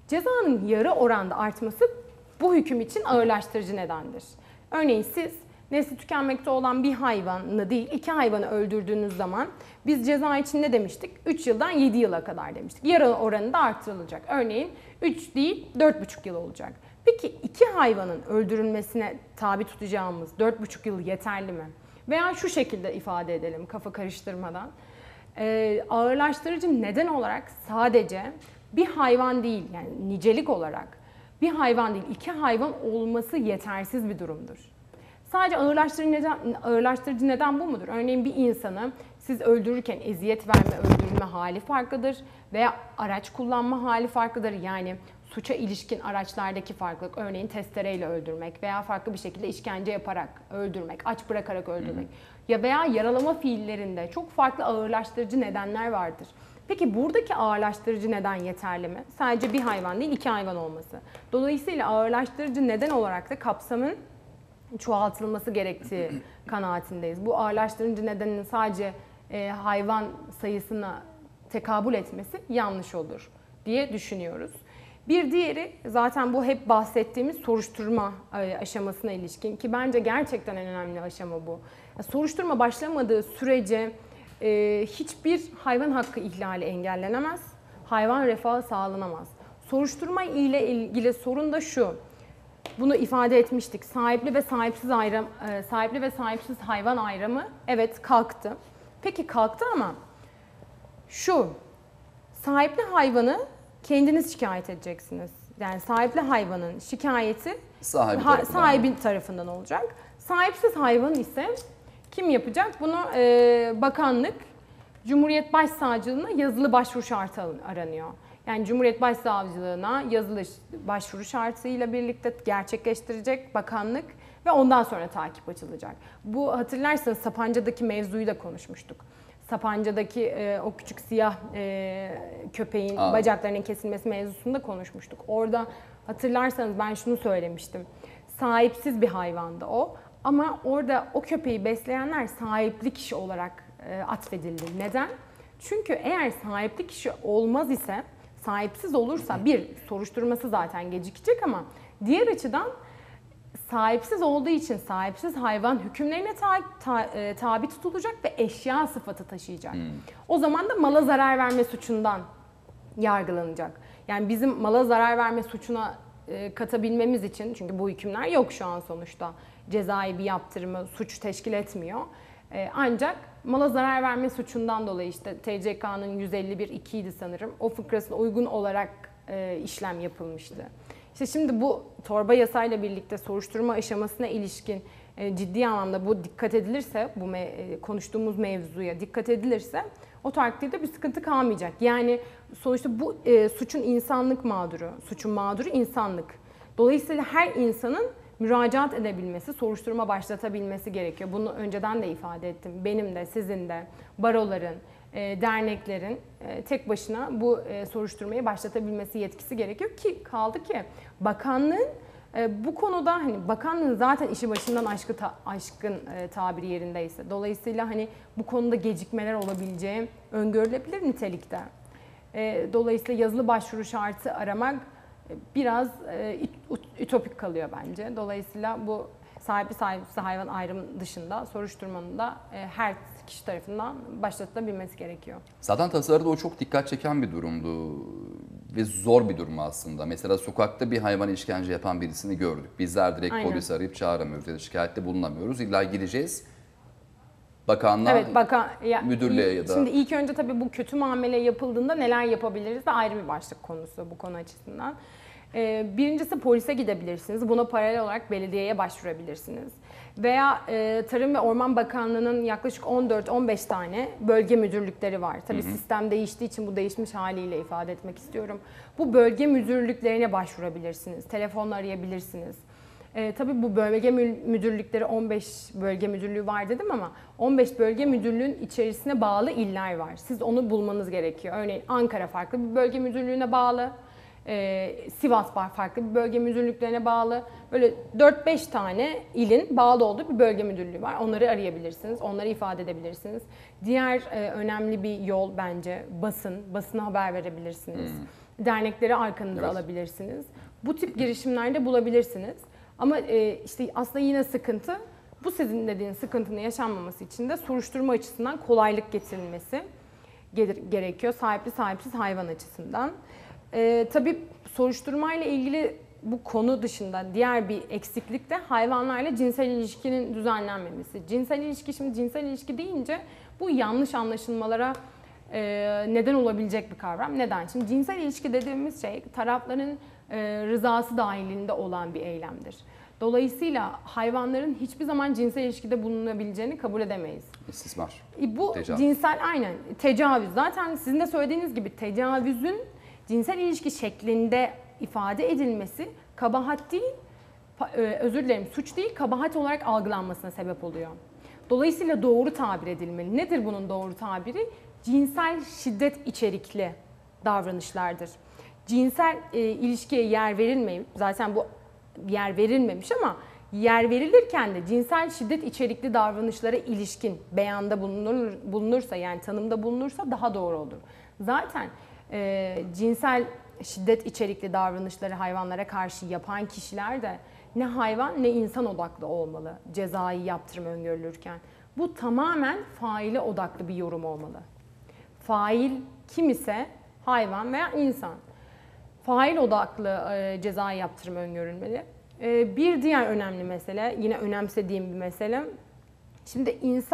Cezanın yarı oranda artması bu hüküm için ağırlaştırıcı nedendir. Örneğin siz nesli tükenmekte olan bir hayvanı değil, 2 hayvanı öldürdüğünüz zaman biz ceza için ne demiştik? 3 yıldan 7 yıla kadar demiştik. Yarı oranı da artırılacak. Örneğin 3 değil 4,5 yıl olacak. Peki 2 hayvanın öldürülmesine tabi tutacağımız 4,5 yıl yeterli mi? Veya şu şekilde ifade edelim kafa karıştırmadan. Ağırlaştırıcı neden olarak sadece bir hayvan değil, yani nicelik olarak bir hayvan değil 2 hayvan olması yetersiz bir durumdur. Sadece ağırlaştırıcı neden bu mudur? Örneğin bir insanı siz öldürürken eziyet verme, öldürülme hali farklıdır veya araç kullanma hali farklıdır. Yani suça ilişkin araçlardaki farklılık, örneğin testereyle öldürmek veya farklı bir şekilde işkence yaparak öldürmek, aç bırakarak öldürmek ya veya yaralama fiillerinde çok farklı ağırlaştırıcı nedenler vardır. Peki buradaki ağırlaştırıcı neden yeterli mi? Sadece bir hayvan değil 2 hayvan olması. Dolayısıyla ağırlaştırıcı neden olarak da kapsamın çoğaltılması gerektiği kanaatindeyiz. Bu ağırlaştırıcı nedenin sadece hayvan sayısına tekabül etmesi yanlış olur diye düşünüyoruz. Bir diğeri zaten bu hep bahsettiğimiz soruşturma aşamasına ilişkin ki bence gerçekten en önemli aşama bu. Soruşturma başlamadığı sürece hiçbir hayvan hakkı ihlali engellenemez, hayvan refahı sağlanamaz. Soruşturma ile ilgili sorun da şu. Bunu ifade etmiştik. Sahipli ve sahipsiz hayvan ayrımı evet kalktı. Peki kalktı ama şu sahipli hayvanı kendiniz şikayet edeceksiniz. Yani sahipli hayvanın şikayeti sahibi tarafından olacak. Sahipsiz hayvan ise kim yapacak? Bunu bakanlık, Cumhuriyet Başsavcılığına yazılı başvuru şartı aranıyor. Yani Cumhuriyet Başsavcılığına yazılı başvuru şartıyla birlikte gerçekleştirecek bakanlık ve ondan sonra takip açılacak. Bu hatırlarsanız Sapanca'daki mevzuyu da konuşmuştuk. Sapanca'daki o küçük siyah köpeğin bacaklarının kesilmesi mevzusunda konuşmuştuk. Orada hatırlarsanız ben şunu söylemiştim. Sahipsiz bir hayvandı o ama orada o köpeği besleyenler sahipli kişi olarak atfedildi. Neden? Çünkü eğer sahipli kişi olmaz ise, sahipsiz olursa bir soruşturması zaten gecikecek ama diğer açıdan sahipsiz olduğu için sahipsiz hayvan hükümlerine tabi tutulacak ve eşya sıfatı taşıyacak. O zaman da mala zarar verme suçundan yargılanacak. Yani bizim mala zarar verme suçuna katabilmemiz için, çünkü bu hükümler yok şu an sonuçta, cezai bir yaptırımı suç teşkil etmiyor. Ancak mala zarar verme suçundan dolayı işte TCK'nın 151.2 idi sanırım. O fıkrasına uygun olarak işlem yapılmıştı. İşte şimdi bu torba yasayla birlikte soruşturma aşamasına ilişkin ciddi anlamda bu dikkat edilirse, bu konuştuğumuz mevzuya dikkat edilirse o takdirde bir sıkıntı kalmayacak. Yani sonuçta bu suçun insanlık mağduru, suçun mağduru insanlık. Dolayısıyla her insanın müracaat edebilmesi, soruşturma başlatabilmesi gerekiyor. Bunu önceden de ifade ettim. Benim de, sizin de, baroların, derneklerin tek başına bu soruşturmayı başlatabilmesi yetkisi gerekiyor ki kaldı ki bakanlığın bu konuda, hani bakanlığın zaten işi başından aşkın tabiri yerindeyse, dolayısıyla hani bu konuda gecikmeler olabileceği öngörülebilir nitelikte. Dolayısıyla yazılı başvuru şartı aramak biraz ütopik kalıyor bence. Dolayısıyla bu sahipsiz hayvan ayrımı dışında soruşturmanın da her kişi tarafından başlatılabilmesi gerekiyor. Zaten tasarıda o çok dikkat çeken bir durumdu ve zor bir durum aslında. Mesela sokakta bir hayvana işkence yapan birisini gördük. Bizler direkt polisi arayıp çağıramıyoruz ya da şikayette bulunamıyoruz. İlla gideceğiz bakanlığa, müdürlüğe ya da... Şimdi ilk önce tabii bu kötü muamele yapıldığında neler yapabiliriz de ayrı bir başlık konusu bu konu açısından. Birincisi polise gidebilirsiniz. Buna paralel olarak belediyeye başvurabilirsiniz. Veya Tarım ve Orman Bakanlığı'nın yaklaşık 14-15 tane bölge müdürlükleri var. Tabii sistem değiştiği için bu değişmiş haliyle ifade etmek istiyorum. Bu bölge müdürlüklerine başvurabilirsiniz. Telefonla arayabilirsiniz. Tabii bu bölge müdürlükleri 15 bölge müdürlüğü var dedim ama 15 bölge müdürlüğün içerisine bağlı iller var. Siz onu bulmanız gerekiyor. Örneğin Ankara farklı bir bölge müdürlüğüne bağlı. Sivas farklı bir bölge müdürlüklerine bağlı. Böyle 4-5 tane ilin bağlı olduğu bir bölge müdürlüğü var. Onları arayabilirsiniz, onları ifade edebilirsiniz. Diğer önemli bir yol bence basına haber verebilirsiniz. Dernekleri arkanıza alabilirsiniz. Bu tip girişimlerde bulabilirsiniz. Ama işte aslında yine sıkıntı Bu sizin dediğiniz sıkıntının yaşanmaması için de soruşturma açısından kolaylık getirilmesi gerekiyor. Sahipli sahipsiz hayvan açısından. Tabii soruşturmayla ilgili bu konu dışında diğer bir eksiklik de hayvanlarla cinsel ilişkinin düzenlenmemesi. Cinsel ilişki, şimdi cinsel ilişki deyince bu yanlış anlaşılmalara neden olabilecek bir kavram. Neden? Şimdi cinsel ilişki dediğimiz şey tarafların rızası dahilinde olan bir eylemdir. Dolayısıyla hayvanların hiçbir zaman cinsel ilişkide bulunabileceğini kabul edemeyiz. İstismar. Bu Tecavüz. cinsel aynen tecavüz. Zaten sizin de söylediğiniz gibi tecavüzün cinsel ilişki şeklinde ifade edilmesi kabahat değil, özür dilerim suç değil, kabahat olarak algılanmasına sebep oluyor. Dolayısıyla doğru tabir edilmeli. Nedir bunun doğru tabiri? Cinsel şiddet içerikli davranışlardır. Cinsel ilişkiye yer verilmeyip, zaten bu yer verilmemiş ama yer verilirken de cinsel şiddet içerikli davranışlara ilişkin beyanda bulunursa, yani tanımda bulunursa daha doğru olur. Zaten cinsel şiddet içerikli davranışları hayvanlara karşı yapan kişiler de ne hayvan ne insan odaklı olmalı cezai yaptırım öngörülürken. Bu tamamen faile odaklı bir yorum olmalı. Fail kim ise hayvan veya insan. Fail odaklı cezai yaptırım öngörülmeli. Bir diğer önemli mesele, yine önemsediğim bir mesele. Şimdi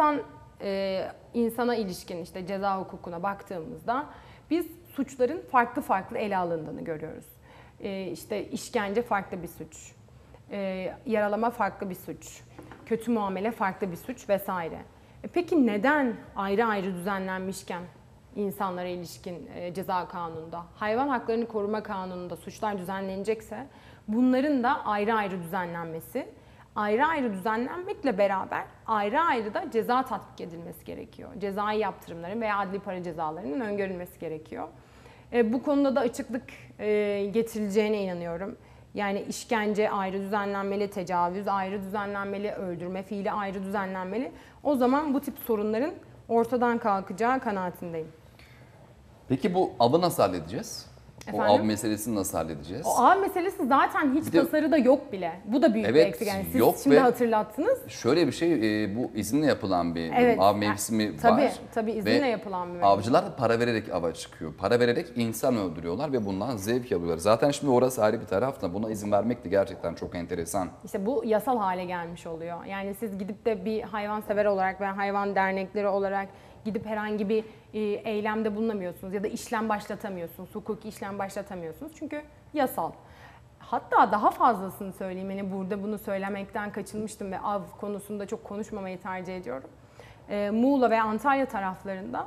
insana ilişkin işte ceza hukukuna baktığımızda biz suçların farklı farklı ele alındığını görüyoruz. İşte işkence farklı bir suç, yaralama farklı bir suç, kötü muamele farklı bir suç vesaire. Peki neden ayrı ayrı düzenlenmişken insanlara ilişkin ceza kanununda, hayvan haklarını koruma kanununda suçlar düzenlenecekse bunların da ayrı ayrı düzenlenmesi, ayrı ayrı düzenlenmekle beraber ayrı ayrı da ceza tatbik edilmesi gerekiyor. Cezai yaptırımların veya adli para cezalarının öngörülmesi gerekiyor. Bu konuda da açıklık getirileceğine inanıyorum. Yani işkence ayrı düzenlenmeli, tecavüz ayrı düzenlenmeli, öldürme fiili ayrı düzenlenmeli. O zaman bu tip sorunların ortadan kalkacağı kanaatindeyim. Peki bu avı nasıl halledeceğiz? Efendim? O av meselesini nasıl halledeceğiz? O av meselesi zaten hiç tasarıda yok bile. Bu da büyük bir Evet, eksik. Yani siz yok şimdi ve hatırlattınız. Şöyle bir şey, bu izinle yapılan bir Evet, av mevsimi tabii, var. tabii izinle yapılan bir mevsim. Avcılar da para vererek ava çıkıyor. Para vererek insan öldürüyorlar ve bundan zevk alıyorlar. Zaten şimdi orası ayrı bir taraf da buna izin vermek de gerçekten çok enteresan. İşte bu yasal hale gelmiş oluyor. Yani siz gidip de bir hayvansever olarak veya hayvan dernekleri olarak gidip herhangi bir eylemde bulunamıyorsunuz ya da işlem başlatamıyorsunuz, hukuki işlem başlatamıyorsunuz çünkü yasal. Hatta daha fazlasını söyleyeyim, hani burada bunu söylemekten kaçınmıştım ve av konusunda çok konuşmamayı tercih ediyorum. Muğla ve Antalya taraflarında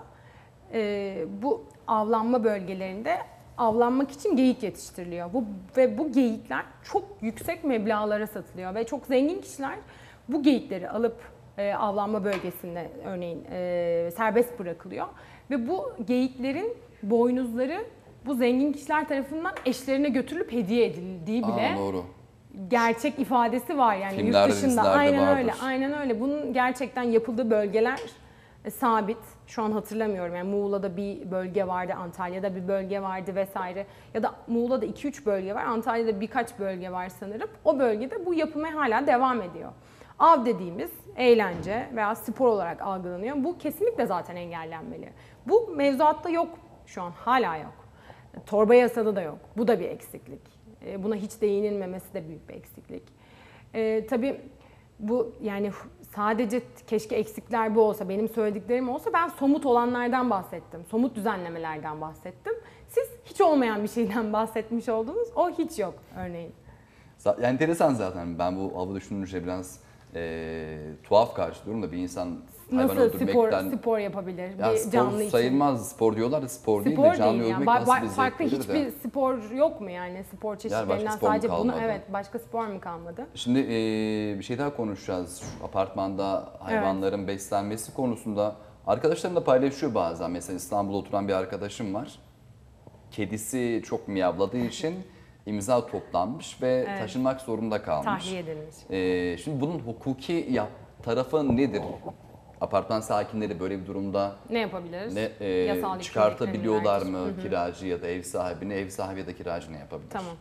bu avlanma bölgelerinde avlanmak için geyik yetiştiriliyor. Ve bu geyikler çok yüksek meblağlara satılıyor ve çok zengin kişiler bu geyikleri alıp avlanma bölgesinde örneğin serbest bırakılıyor. Ve bu geyiklerin boynuzları bu zengin kişiler tarafından eşlerine götürülüp hediye edildiği bile Doğru. gerçek ifadesi var yani Filmlerde, yurt dışında. dizilerde Aynen vardır. öyle, aynen öyle. Bunun gerçekten yapıldığı bölgeler sabit. Şu an hatırlamıyorum. Yani Muğla'da bir bölge vardı, Antalya'da bir bölge vardı vesaire. Ya da Muğla'da 2-3 bölge var, Antalya'da birkaç bölge var sanırım. O bölgede bu yapılmaya hala devam ediyor. Av dediğimiz eğlence veya spor olarak algılanıyor. Bu kesinlikle zaten engellenmeli. Bu mevzuatta yok şu an, hala yok. Torba yasada da yok. Bu da bir eksiklik. Buna hiç değinilmemesi de büyük bir eksiklik. Tabii bu yani sadece keşke eksikler bu olsa, benim söylediklerim olsa, ben somut olanlardan bahsettim. Somut düzenlemelerden bahsettim. Siz hiç olmayan bir şeyden bahsetmiş oldunuz. O hiç yok örneğin. Enteresan zaten. Ben bu avı düşününce biraz tuhaf karşılıyorum da bir insan hayvan Nasıl öldürmekten... spor yapabilir Ya bir spor canlı için? sayılmaz. Spor diyorlar da spor değil de Spor canlı değil yani. öldürmek nasıl bir zevk Farklı verir hiçbir de. spor yok mu yani? Spor çeşitlerinden spor mu sadece bunu, kalmadı? evet, başka spor mu kalmadı? Şimdi bir şey daha konuşacağız. Şu apartmanda hayvanların beslenmesi konusunda arkadaşlarım da paylaşıyor bazen. Mesela İstanbul'da oturan bir arkadaşım var. Kedisi çok miyavladığı için imza toplanmış ve taşınmak zorunda kalmış. Tahliye edilmiş. Şimdi bunun hukuki tarafı nedir? Apartman sakinleri böyle bir durumda Ne yapabiliriz? çıkartabiliyorlar mı kiracı ya da ev sahibini? Ev sahibi ya da kiracı ne yapabilir? Tamam.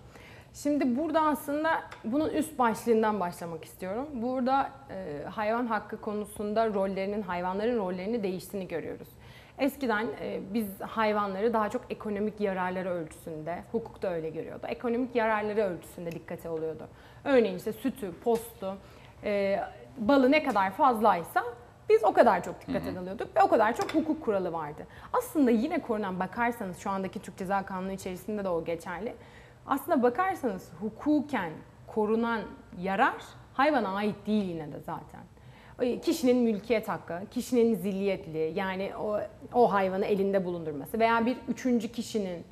Şimdi burada aslında bunun üst başlığından başlamak istiyorum. Burada hayvan hakkı konusunda hayvanların rollerini değiştiğini görüyoruz. Eskiden biz hayvanları daha çok ekonomik yararları ölçüsünde, hukuk da öyle görüyordu. Ekonomik yararları ölçüsünde dikkate alıyordu. Örneğin işte sütü, postu, balı ne kadar fazlaysa biz o kadar çok dikkate alıyorduk ve o kadar çok hukuk kuralı vardı. Aslında yine korunan, bakarsanız şu andaki Türk Ceza Kanunu içerisinde de o geçerli. Aslında bakarsanız hukuken korunan yarar hayvana ait değil yine de zaten. Kişinin mülkiyet hakkı, kişinin zilyetli, yani o hayvanı elinde bulundurması veya bir üçüncü kişinin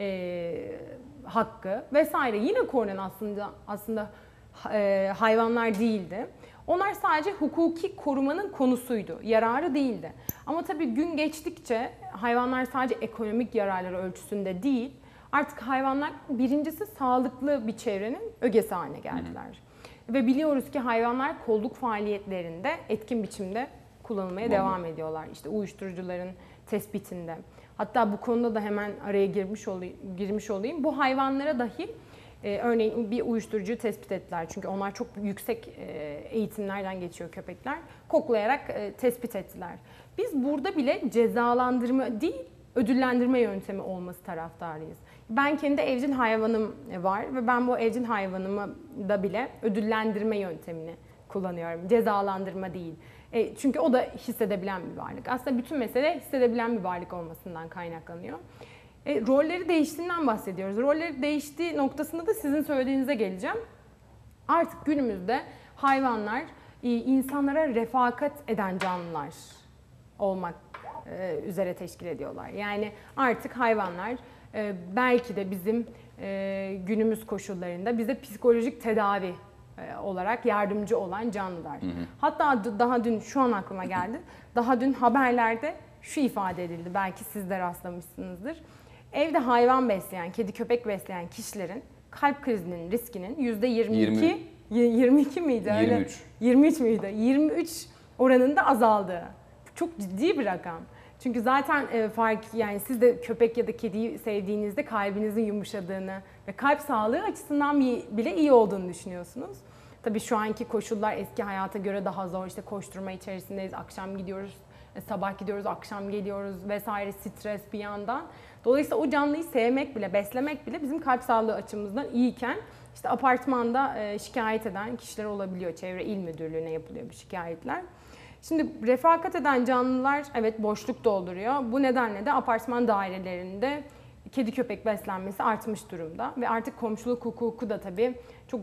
hakkı vesaire yine korunan aslında hayvanlar değildi. Onlar sadece hukuki korumanın konusuydu, yararı değildi. Ama tabii gün geçtikçe hayvanlar sadece ekonomik yararları ölçüsünde değil, artık hayvanlar birincisi sağlıklı bir çevrenin ögesi haline geldiler. Ve biliyoruz ki hayvanlar kolluk faaliyetlerinde etkin biçimde kullanılmaya devam ediyorlar. İşte uyuşturucuların tespitinde. Hatta bu konuda da hemen araya girmiş olayım. Bu hayvanlara dahi örneğin bir uyuşturucuyu tespit ettiler. Çünkü onlar çok yüksek eğitimlerden geçiyor köpekler. Koklayarak tespit ettiler. Biz burada bile cezalandırma değil, ödüllendirme yöntemi olması taraftarıyız. Ben kendi evcil hayvanım var ve ben bu evcil hayvanımı da bile ödüllendirme yöntemini kullanıyorum. Cezalandırma değil. Çünkü o da hissedebilen bir varlık. Aslında bütün mesele hissedebilen bir varlık olmasından kaynaklanıyor. Rolleri değiştiğinden bahsediyoruz. Rolleri değiştiği noktasında da sizin söylediğinize geleceğim. Artık günümüzde hayvanlar insanlara refakat eden canlılar olmak üzere teşkil ediyorlar. Yani artık hayvanlar belki de bizim günümüz koşullarında bize psikolojik tedavi olarak yardımcı olan canlılar. Hatta daha dün, şu an aklıma geldi, daha dün haberlerde şu ifade edildi, belki siz de rastlamışsınızdır. Evde hayvan besleyen, kedi köpek besleyen kişilerin kalp krizinin riskinin %22 miydi? 23. 23 müydü? 23 oranında azaldığı. Çok ciddi bir rakam. Çünkü zaten yani siz de köpek ya da kediyi sevdiğinizde kalbinizin yumuşadığını ve kalp sağlığı açısından bile iyi olduğunu düşünüyorsunuz. Tabii şu anki koşullar eski hayata göre daha zor. İşte koşturma içerisindeyiz, akşam gidiyoruz, sabah gidiyoruz, akşam geliyoruz vesaire, stres bir yandan. Dolayısıyla o canlıyı sevmek bile, beslemek bile bizim kalp sağlığı açımızdan iyiyken işte apartmanda şikayet eden kişiler olabiliyor. Çevre İl Müdürlüğü'ne yapılıyor bu şikayetler. Şimdi refakat eden canlılar evet boşluk dolduruyor. Bu nedenle de apartman dairelerinde kedi köpek beslenmesi artmış durumda. Ve artık komşuluk hukuku da tabii çok...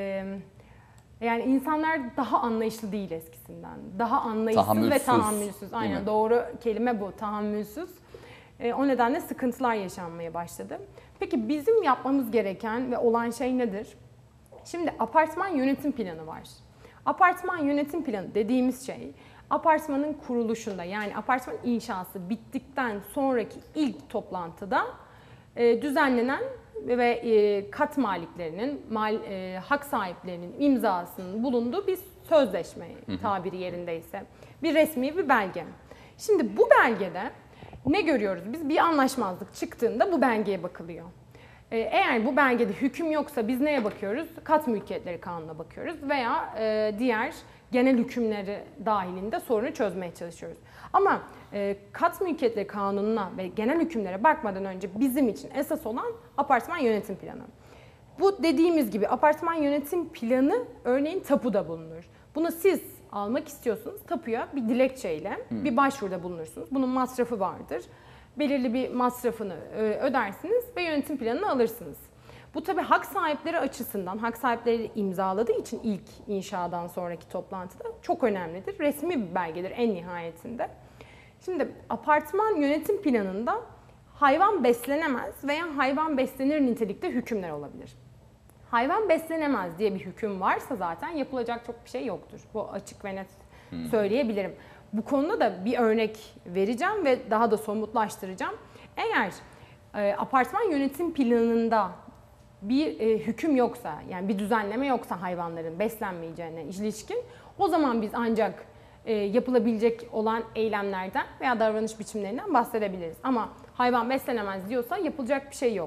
Yani insanlar daha anlayışlı değil eskisinden. Daha anlayışsız ve tahammülsüz. Aynen doğru kelime bu, tahammülsüz. O nedenle sıkıntılar yaşanmaya başladı. Peki bizim yapmamız gereken ve olan şey nedir? Şimdi apartman yönetim planı var. Apartman yönetim planı dediğimiz şey apartmanın kuruluşunda, yani apartman inşası bittikten sonraki ilk toplantıda düzenlenen ve kat maliklerinin, hak sahiplerinin imzasının bulunduğu bir sözleşme, tabiri yerindeyse. Bir resmi bir belge. Şimdi bu belgede ne görüyoruz? Biz bir anlaşmazlık çıktığında bu belgeye bakılıyor. Eğer bu belgede hüküm yoksa biz neye bakıyoruz? Kat mülkiyetleri kanununa bakıyoruz veya diğer genel hükümleri dahilinde sorunu çözmeye çalışıyoruz. Ama kat mülkiyetleri kanununa ve genel hükümlere bakmadan önce bizim için esas olan apartman yönetim planı. Bu dediğimiz gibi apartman yönetim planı örneğin tapuda bulunur. Bunu siz almak istiyorsunuz, tapuya bir dilekçeyle bir başvuruda bulunursunuz. Bunun masrafı vardır. Belirli bir masrafını ödersiniz ve yönetim planını alırsınız. Bu tabii hak sahipleri açısından, hak sahipleri imzaladığı için ilk inşadan sonraki toplantıda çok önemlidir. Resmi bir belgedir en nihayetinde. Şimdi apartman yönetim planında hayvan beslenemez veya hayvan beslenir nitelikte hükümler olabilir. Hayvan beslenemez diye bir hüküm varsa zaten yapılacak çok bir şey yoktur. Bu açık ve net söyleyebilirim. Bu konuda da bir örnek vereceğim ve daha da somutlaştıracağım. Eğer apartman yönetim planında bir hüküm yoksa, yani bir düzenleme yoksa hayvanların beslenmeyeceğine ilişkin, o zaman biz ancak yapılabilecek olan eylemlerden veya davranış biçimlerinden bahsedebiliriz. Ama hayvan beslenemez diyorsa yapılacak bir şey yok.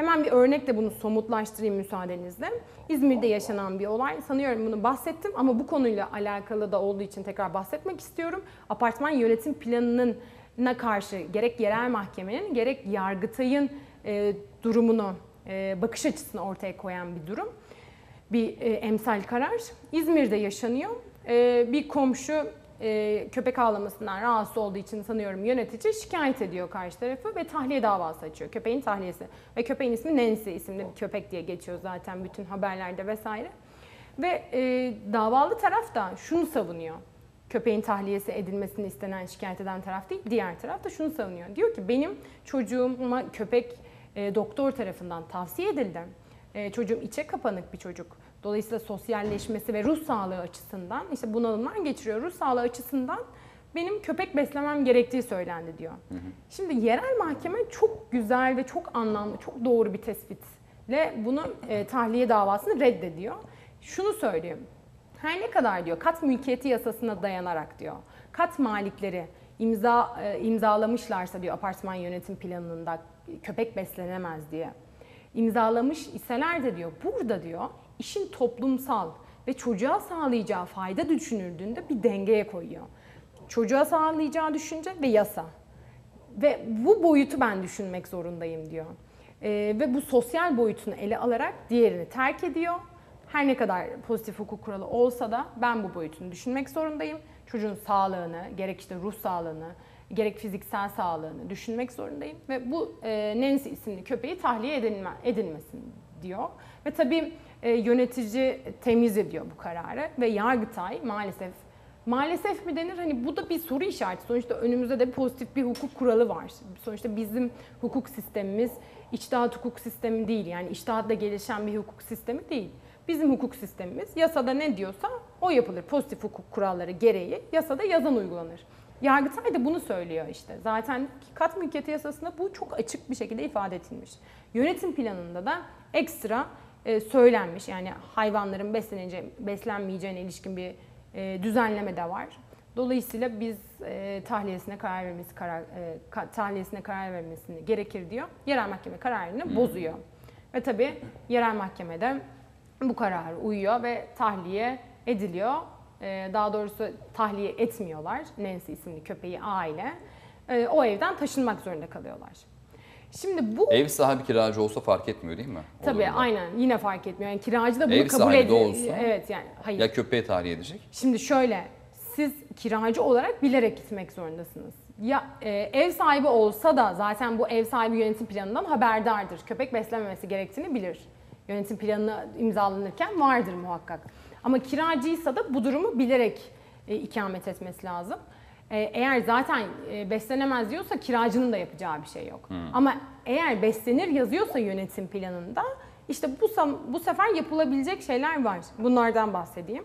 Hemen bir örnekle bunu somutlaştırayım müsaadenizle. İzmir'de yaşanan bir olay. Sanıyorum bunu bahsettim ama bu konuyla alakalı da olduğu için tekrar bahsetmek istiyorum. Apartman yönetim planına karşı gerek yerel mahkemenin gerek Yargıtay'ın durumunu, bakış açısını ortaya koyan bir durum. Bir emsal karar. İzmir'de yaşanıyor. Bir komşu köpek ağlamasından rahatsız olduğu için sanıyorum yönetici şikayet ediyor karşı tarafı ve tahliye davası açıyor. Köpeğin tahliyesi. Ve köpeğin ismi Nancy isimli bir köpek diye geçiyor zaten bütün haberlerde vesaire. Ve davalı taraf da şunu savunuyor. Köpeğin tahliyesi edilmesini istenen, şikayet eden taraf değil, diğer taraf da şunu savunuyor. Diyor ki benim çocuğuma köpek doktor tarafından tavsiye edildi. Çocuğum içe kapanık bir çocuk. Dolayısıyla sosyalleşmesi ve ruh sağlığı açısından, işte bunalımlar geçiriyor. Ruh sağlığı açısından benim köpek beslemem gerektiği söylendi diyor. Şimdi yerel mahkeme çok güzel ve çok anlamlı, çok doğru bir tespitle bunu tahliye davasını reddediyor. Şunu söylüyor. Her ne kadar diyor kat mülkiyeti yasasına dayanarak diyor. Kat malikleri imzalamışlarsa diyor apartman yönetim planında köpek beslenemez diye. İmzalamış iseler de diyor burada diyor işin toplumsal ve çocuğa sağlayacağı fayda düşünüldüğünde bir dengeye koyuyor. Çocuğa sağlayacağı düşünce ve yasa. Ve bu boyutu ben düşünmek zorundayım diyor. Ve bu sosyal boyutunu ele alarak diğerini terk ediyor. Her ne kadar pozitif hukuk kuralı olsa da ben bu boyutunu düşünmek zorundayım. Çocuğun sağlığını, gerek işte ruh sağlığını, gerek fiziksel sağlığını düşünmek zorundayım. Ve bu Nancy isimli köpeği tahliye edilmesin diyor. Ve tabii yönetici temiz ediyor bu kararı ve Yargıtay maalesef mi denir? Hani bu da bir soru işareti. Sonuçta önümüzde de pozitif bir hukuk kuralı var. Sonuçta bizim hukuk sistemimiz içtihat hukuk sistemi değil. Yani içtihatla gelişen bir hukuk sistemi değil. Bizim hukuk sistemimiz yasada ne diyorsa o yapılır. Pozitif hukuk kuralları gereği yasada yazan uygulanır. Yargıtay da bunu söylüyor işte. Zaten kat mülkiyeti yasasında bu çok açık bir şekilde ifade edilmiş. Yönetim planında da ekstra söylenmiş. Yani hayvanların beslenmeyeceğine ilişkin bir düzenleme de var. Dolayısıyla biz tahliyesine karar vermesini gerekir diyor. Yerel mahkeme kararını bozuyor. Ve tabii yerel mahkemede bu karara uyuyor ve tahliye ediliyor. Daha doğrusu tahliye etmiyorlar. Nancy isimli köpeği aile. O evden taşınmak zorunda kalıyorlar. Şimdi bu ev sahibi kiracı olsa fark etmiyor değil mi? Tabii aynen yine fark etmiyor. Yani kiracı da bunu ev kabul ediyor. olsun. Evet yani hayır. Ya köpeği tahliye edecek? Şimdi şöyle siz kiracı olarak bilerek gitmek zorundasınız. Ya ev sahibi olsa da zaten bu ev sahibi yönetim planından haberdardır. Köpek beslememesi gerektiğini bilir. Yönetim planı imzalanırken vardır muhakkak. Ama kiracıysa da bu durumu bilerek ikamet etmesi lazım. Eğer zaten beslenemez diyorsa kiracının da yapacağı bir şey yok. Ama eğer beslenir yazıyorsa yönetim planında işte bu sefer yapılabilecek şeyler var. Bunlardan bahsedeyim.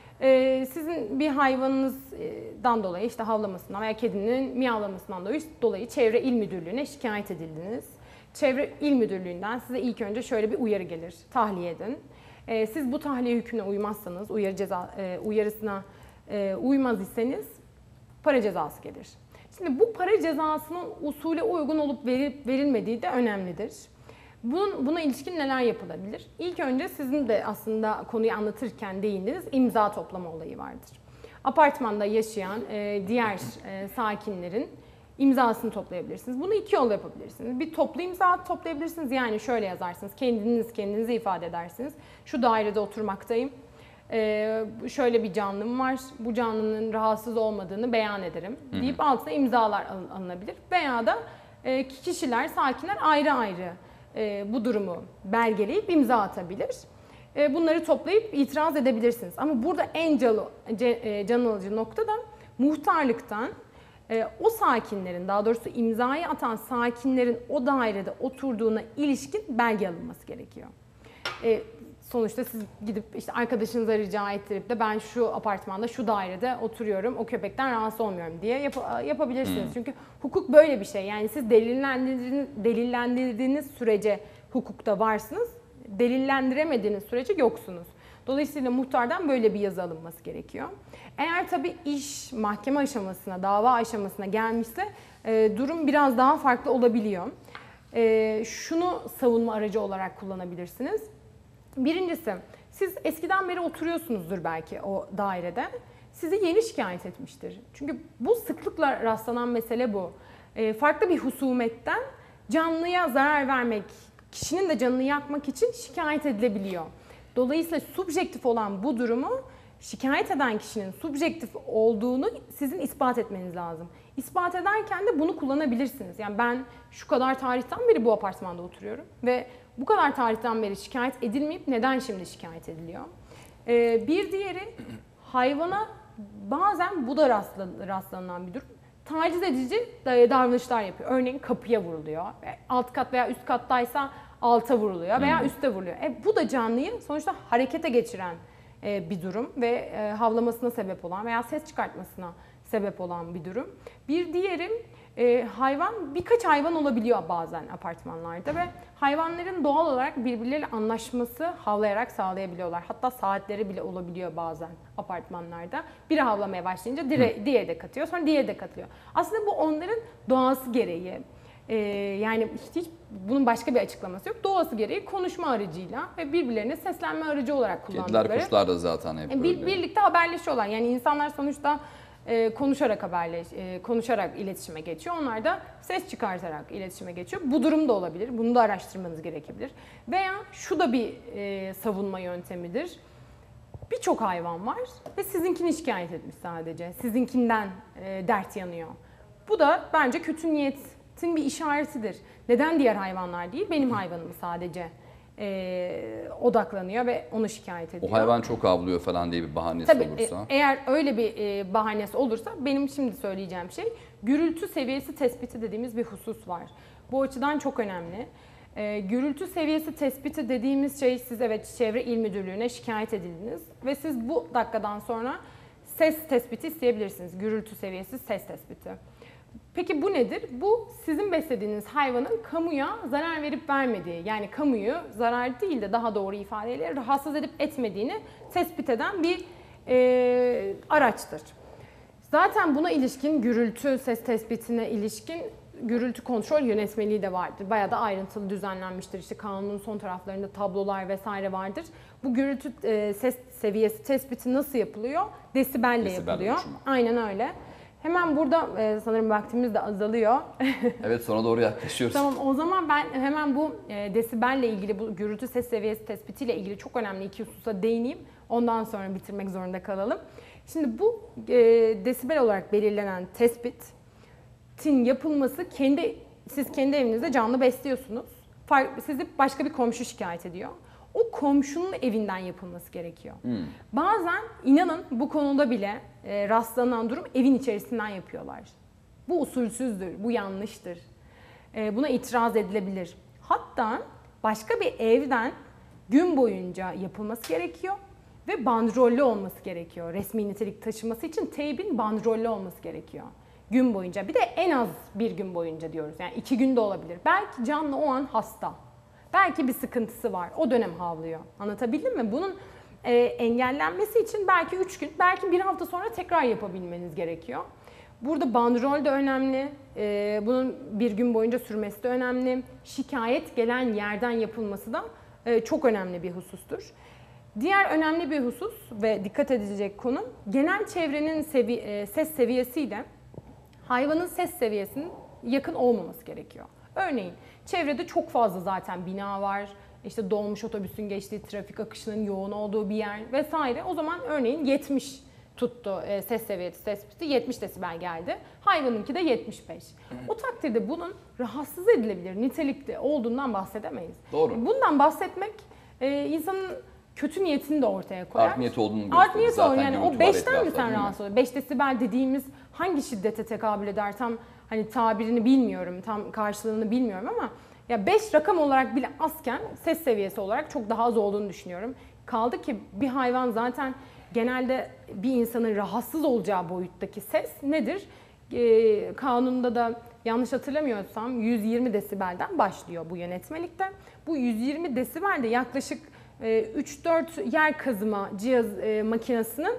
Sizin bir hayvanınızdan dolayı işte havlamasından veya kedinin miyavlamasından dolayı Çevre İl Müdürlüğü'ne şikayet edildiniz. Çevre İl Müdürlüğü'nden size ilk önce şöyle bir uyarı gelir. Tahliye edin. Siz bu tahliye hükmüne uymazsanız, uyarısına uymaz iseniz para cezası gelir. Şimdi bu para cezasının usule uygun olup verilmediği de önemlidir. Buna ilişkin neler yapılabilir? İlk önce sizin de aslında konuyu anlatırken değindiniz, imza toplama olayı vardır. Apartmanda yaşayan diğer sakinlerin imzasını toplayabilirsiniz. Bunu iki yol yapabilirsiniz. Bir toplu imza toplayabilirsiniz. Yani şöyle yazarsınız, kendinizi ifade edersiniz. Şu dairede oturmaktayım. Şöyle bir canlım var, bu canlının rahatsız olmadığını beyan ederim deyip altına imzalar alınabilir. Veya da kişiler, sakinler ayrı ayrı bu durumu belgeleyip imza atabilir. Bunları toplayıp itiraz edebilirsiniz. Ama burada en can alıcı nokta da muhtarlıktan o sakinlerin, daha doğrusu imzayı atan sakinlerin o dairede oturduğuna ilişkin belge alınması gerekiyor. Sonuçta siz gidip işte arkadaşınıza rica ettirip de ben şu apartmanda, şu dairede oturuyorum, o köpekten rahatsız olmuyorum diye yapabilirsiniz. Çünkü hukuk böyle bir şey. Yani siz delillendirdiğiniz sürece hukukta varsınız, delillendiremediğiniz sürece yoksunuz. Dolayısıyla muhtardan böyle bir yazı alınması gerekiyor. Eğer tabii iş mahkeme aşamasına, dava aşamasına gelmişse durum biraz daha farklı olabiliyor. şunu savunma aracı olarak kullanabilirsiniz. Birincisi, siz eskiden beri oturuyorsunuzdur belki o dairede. Sizi yeni şikayet etmiştir. Çünkü bu sıklıkla rastlanan mesele bu. Farklı bir husumetten canlıya zarar vermek, kişinin de canını yakmak için şikayet edilebiliyor. Dolayısıyla subjektif olan bu durumu şikayet eden kişinin subjektif olduğunu sizin ispat etmeniz lazım. İspat ederken de bunu kullanabilirsiniz. Yani ben şu kadar tarihten beri bu apartmanda oturuyorum ve bu kadar tarihten beri şikayet edilmeyip neden şimdi şikayet ediliyor? Bir diğeri, hayvana bazen bu da rastlanan bir durum. Taciz edici davranışlar yapıyor. Örneğin kapıya vuruluyor. Alt kat veya üst kattaysa alta vuruluyor veya üste vuruluyor. Bu da canlıyı sonuçta harekete geçiren bir durum ve havlamasına sebep olan veya ses çıkartmasına sebep olan bir durum. Bir diğeri, birkaç hayvan olabiliyor bazen apartmanlarda ve hayvanların doğal olarak birbirleriyle anlaşması havlayarak sağlayabiliyorlar. Hatta saatleri bile olabiliyor bazen apartmanlarda. Biri havlamaya başlayınca diğeri de katıyor, sonra diğeri de katıyor. Aslında bu onların doğası gereği. Yani hiç bunun başka bir açıklaması yok. Doğası gereği konuşma aracıyla ve birbirlerine seslenme aracı olarak kullandıkları. Kediler, kuşlar da zaten hep böyle. Birlikte haberleşiyorlar. Yani insanlar sonuçta konuşarak iletişime geçiyor. Onlar da ses çıkartarak iletişime geçiyor. Bu durum da olabilir. Bunu da araştırmanız gerekebilir. Veya şu da bir savunma yöntemidir. Birçok hayvan var ve sizinkini şikayet etmiş sadece. Sizinkinden dert yanıyor. Bu da bence kötü niyetin bir işaretidir. Neden diğer hayvanlar değil, benim hayvanım sadece odaklanıyor ve onu şikayet ediyor. O hayvan çok avlıyor falan diye bir bahanesi olursa. Eğer öyle bir bahanesi olursa benim şimdi söyleyeceğim şey gürültü seviyesi tespiti dediğimiz bir husus var. Bu açıdan çok önemli. Gürültü seviyesi tespiti dediğimiz şey, siz evet Çevre İl Müdürlüğü'ne şikayet edildiniz ve siz bu dakikadan sonra ses tespiti isteyebilirsiniz. Gürültü seviyesi ses tespiti. Peki bu nedir? Bu sizin beslediğiniz hayvanın kamuya zarar verip vermediği, yani kamuyu zarar değil de daha doğru ifadeyle rahatsız edip etmediğini tespit eden bir araçtır. Zaten buna ilişkin gürültü ses tespitine ilişkin gürültü kontrol yönetmeliği de vardır. Bayağı da ayrıntılı düzenlenmiştir. İşte kanunun son taraflarında tablolar vesaire vardır. Bu gürültü ses seviyesi tespiti nasıl yapılıyor? Desibelle yapılıyor. Ölçümü. Aynen öyle. Hemen burada sanırım vaktimiz de azalıyor. Evet, sona doğru yaklaşıyoruz. Tamam, o zaman ben hemen bu desibelle ilgili, bu gürültü ses seviyesi tespitiyle ilgili çok önemli iki hususa değineyim. Ondan sonra bitirmek zorunda kalalım. Şimdi bu desibel olarak belirlenen tespitin yapılması, siz kendi evinizde canlı besliyorsunuz. Sizi başka bir komşu şikayet ediyor. O komşunun evinden yapılması gerekiyor. Bazen inanın bu konuda bile rastlanan durum evin içerisinden yapıyorlar. Bu usulsüzdür, bu yanlıştır. Buna itiraz edilebilir. Hatta başka bir evden gün boyunca yapılması gerekiyor ve bandrollü olması gerekiyor. Resmi nitelik taşıması için teybin bandrollü olması gerekiyor. Gün boyunca, bir de en az bir gün boyunca diyoruz. Yani 2 gün de olabilir. Belki canlı o an hasta. Belki bir sıkıntısı var. O dönem havlıyor. Anlatabildim mi? Bunun engellenmesi için belki 3 gün, belki 1 hafta sonra tekrar yapabilmeniz gerekiyor. Burada bandrol de önemli. Bunun 1 gün boyunca sürmesi de önemli. Şikayet gelen yerden yapılması da çok önemli bir husustur. Diğer önemli bir husus ve dikkat edilecek konu, genel çevrenin ses seviyesiyle hayvanın ses seviyesinin yakın olmaması gerekiyor. Örneğin çevrede çok fazla zaten bina var, işte dolmuş otobüsün geçtiği, trafik akışının yoğun olduğu bir yer vesaire. O zaman örneğin 70 tuttu ses seviyesi tespiti, 70 desibel geldi. Hayvanınki de 75. O takdirde bunun rahatsız edilebilir nitelikli olduğundan bahsedemeyiz. Doğru. Bundan bahsetmek insanın kötü niyetini de ortaya koyar. Art niyet olduğunu gösterir. Art niyet olur, yani o 5'ten mi sen rahatsız oluyorsun? 5 desibel dediğimiz hangi şiddete tekabül eder? Tam hani tabirini bilmiyorum, tam karşılığını bilmiyorum ama ya 5 rakam olarak bile azken ses seviyesi olarak çok daha az olduğunu düşünüyorum. Kaldı ki bir hayvan zaten genelde bir insanın rahatsız olacağı boyuttaki ses nedir? Kanunda da yanlış hatırlamıyorsam 120 desibelden başlıyor bu yönetmelikte. Bu 120 desibel de yaklaşık 3-4 yer kazıma makinesinin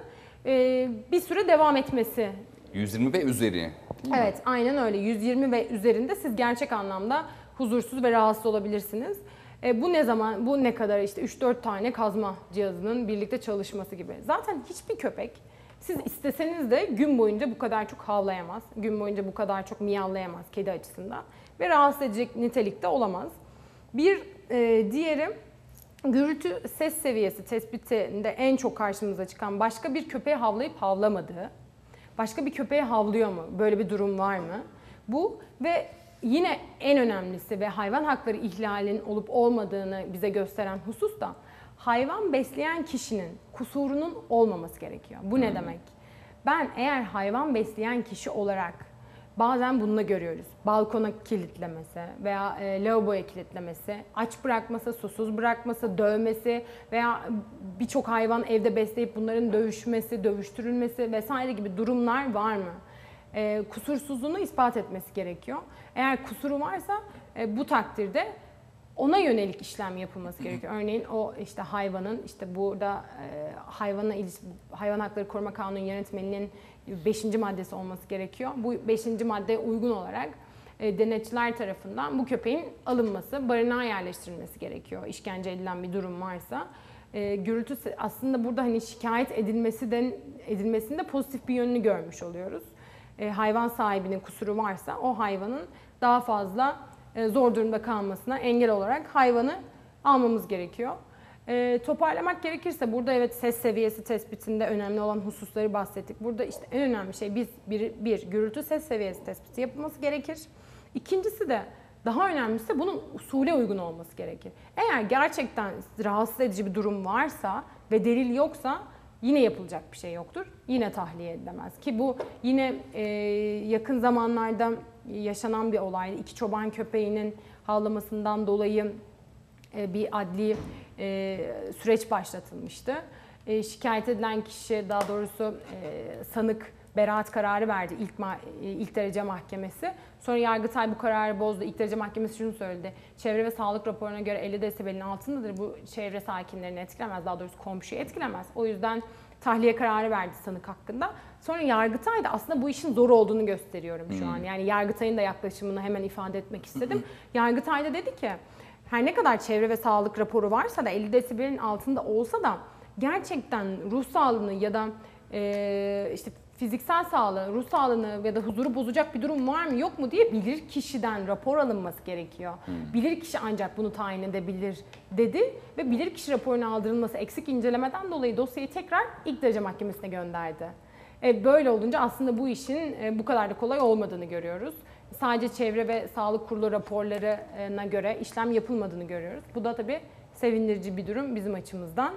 bir süre devam etmesi. 120 ve üzeri. Evet, aynen öyle. 120 ve üzerinde siz gerçek anlamda huzursuz ve rahatsız olabilirsiniz. Bu ne zaman, bu ne kadar işte 3-4 tane kazma cihazının birlikte çalışması gibi. Zaten hiçbir köpek siz isteseniz de gün boyunca bu kadar çok havlayamaz. Gün boyunca bu kadar çok miyavlayamaz kedi açısından. Ve rahatsız edecek nitelikte olamaz. Bir diğeri gürültü ses seviyesi tespitinde en çok karşımıza çıkan başka bir köpeğe havlayıp havlamadığı. Başka bir köpeğe havlıyor mu? Böyle bir durum var mı? Bu ve yine en önemlisi ve hayvan hakları ihlalinin olup olmadığını bize gösteren husus da hayvan besleyen kişinin kusurunun olmaması gerekiyor. Bu ne demek? Ben eğer hayvan besleyen kişi olarak bazen bunu da görüyoruz. Balkona kilitlemesi veya lavaboya kilitlemesi, aç bırakması, susuz bırakması, dövmesi veya birçok hayvan evde besleyip bunların dövüşmesi, dövüştürülmesi vesaire gibi durumlar var mı? Kusursuzluğunu ispat etmesi gerekiyor. Eğer kusuru varsa bu takdirde ona yönelik işlem yapılması gerekiyor. Örneğin o işte hayvanın işte burada Hayvan Hakları Koruma Kanunu yönetmeliğinin 5. maddesi olması gerekiyor. Bu 5. maddeye uygun olarak denetçiler tarafından bu köpeğin alınması, barınağa yerleştirilmesi gerekiyor. İşkence edilen bir durum varsa. Gürültü aslında burada hani şikayet edilmesinde pozitif bir yönünü görmüş oluyoruz. Hayvan sahibinin kusuru varsa o hayvanın daha fazla zor durumda kalmasına engel olarak hayvanı almamız gerekiyor. Toparlamak gerekirse burada evet ses seviyesi tespitinde önemli olan hususları bahsettik. Burada işte en önemli şey bir gürültü ses seviyesi tespiti yapılması gerekir. İkincisi de daha önemlisi bunun usule uygun olması gerekir. Eğer gerçekten rahatsız edici bir durum varsa ve delil yoksa yine yapılacak bir şey yoktur. Yine tahliye edilemez. Ki bu yine yakın zamanlarda yaşanan bir olay. 2 çoban köpeğinin havlamasından dolayı bir adli süreç başlatılmıştı. Şikayet edilen kişi, daha doğrusu sanık beraat kararı verdi ilk derece mahkemesi. Sonra Yargıtay bu kararı bozdu. İlk derece mahkemesi şunu söyledi. Çevre ve sağlık raporuna göre 50 desibelin altındadır. Bu çevre sakinlerini etkilemez. Daha doğrusu komşuyu etkilemez. O yüzden tahliye kararı verdi sanık hakkında. Sonra Yargıtay da aslında bu işin zor olduğunu gösteriyorum şu an. Yani Yargıtay'ın da yaklaşımını hemen ifade etmek istedim. Yargıtay da dedi ki her ne kadar çevre ve sağlık raporu varsa da 50 desibelin altında olsa da gerçekten ruh sağlığını ya da işte fiziksel sağlığı, ruh sağlığını ya da huzuru bozacak bir durum var mı yok mu diye bilir kişiden rapor alınması gerekiyor. Bilir kişi ancak bunu tayin edebilir dedi ve bilir kişi raporuna aldırılması eksik incelemeden dolayı dosyayı tekrar ilk derece mahkemesine gönderdi. Böyle olunca aslında bu işin bu kadar da kolay olmadığını görüyoruz. Sadece çevre ve sağlık kurulu raporlarına göre işlem yapılmadığını görüyoruz. Bu da tabii sevindirici bir durum bizim açımızdan.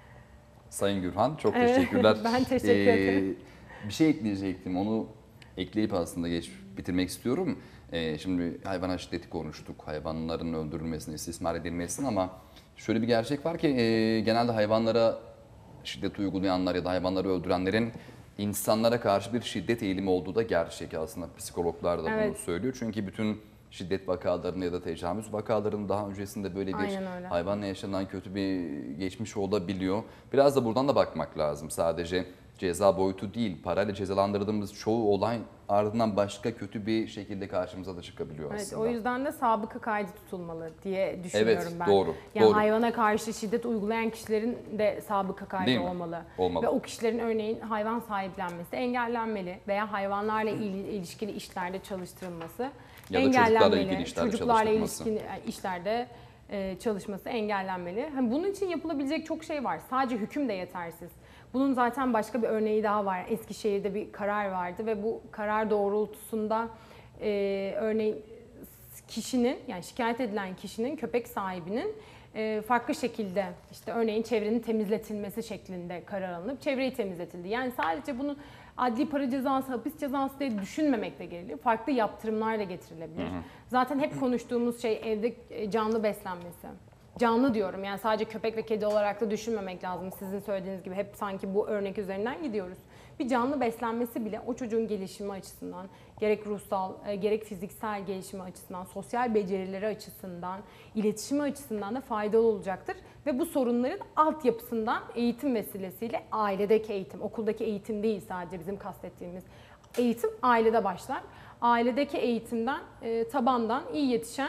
Sayın Gürhan çok teşekkürler. Ben teşekkür ederim. Bir şey ekleyecektim. Onu ekleyip aslında bitirmek istiyorum. Şimdi hayvana şiddeti konuştuk. Hayvanların öldürülmesini, istismar edilmesini ama şöyle bir gerçek var ki genelde hayvanlara şiddet uygulayanlar ya da hayvanları öldürenlerin insanlara karşı bir şiddet eğilimi olduğu da gerçek aslında. Psikologlar da bunu söylüyor. Çünkü bütün şiddet vakalarını ya da tecavüz vakalarının daha öncesinde böyle bir hayvanla yaşanan kötü bir geçmiş olabiliyor. Biraz da buradan da bakmak lazım. Sadece ceza boyutu değil, parayla cezalandırdığımız çoğu olay ardından başka kötü bir şekilde karşımıza da çıkabiliyor aslında. O yüzden de sabıka kaydı tutulmalı diye düşünüyorum ben. Doğru. Yani doğru. Hayvana karşı şiddet uygulayan kişilerin de sabıka kaydı olmalı. Ve o kişilerin örneğin hayvan sahiplenmesi engellenmeli veya hayvanlarla ilişkili işlerde çalıştırılması ya da engellenmeli. Çocuklarla ilişkili işlerde çalışması engellenmeli. Bunun için yapılabilecek çok şey var. Sadece hüküm de yetersiz. Bunun zaten başka bir örneği daha var. Eskişehir'de bir karar vardı ve bu karar doğrultusunda örneğin kişinin, yani şikayet edilen kişinin, köpek sahibinin farklı şekilde işte örneğin çevrenin temizletilmesi şeklinde karar alınıp çevreyi temizletildi. Yani sadece bunu adli para cezası, hapis cezası diye düşünmemek de gerekiyor. Farklı yaptırımlar da getirilebilir. Zaten hep konuştuğumuz şey evde canlı beslenmesi. Canlı diyorum, yani sadece köpek ve kedi olarak da düşünmemek lazım. Sizin söylediğiniz gibi hep sanki bu örnek üzerinden gidiyoruz. Bir canlı beslenmesi bile o çocuğun gelişimi açısından, gerek ruhsal, gerek fiziksel gelişimi açısından, sosyal becerileri açısından, iletişimi açısından da faydalı olacaktır. Ve bu sorunların altyapısından eğitim vesilesiyle ailedeki eğitim, okuldaki eğitim değil sadece bizim kastettiğimiz eğitim ailede başlar. Ailedeki eğitimden, tabandan iyi yetişen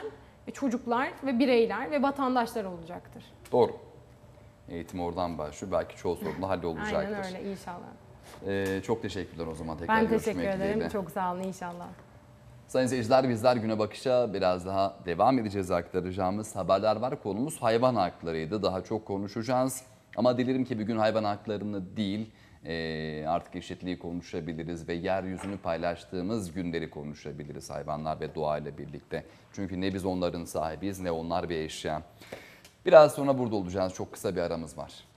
çocuklar ve bireyler ve vatandaşlar olacaktır. Doğru. Eğitim oradan başlıyor. Belki çoğu sorun da hallolacaktır. Aynen öyle inşallah. Çok teşekkürler o zaman tekrar Ben görüşmek teşekkür ederim. dileğiyle. Çok sağ olun inşallah. Sayın seyirciler, bizler güne bakışa biraz daha devam edeceğiz. Aktaracağımız haberler var. Konumuz hayvan haklarıydı. Daha çok konuşacağız. Ama dilerim ki bir gün hayvan haklarını değil, artık eşitliği konuşabiliriz ve yeryüzünü paylaştığımız günleri konuşabiliriz hayvanlar ve doğayla birlikte. Çünkü ne biz onların sahibiyiz ne onlar bir eşya. Biraz sonra burada olacağız. Çok kısa bir aramız var.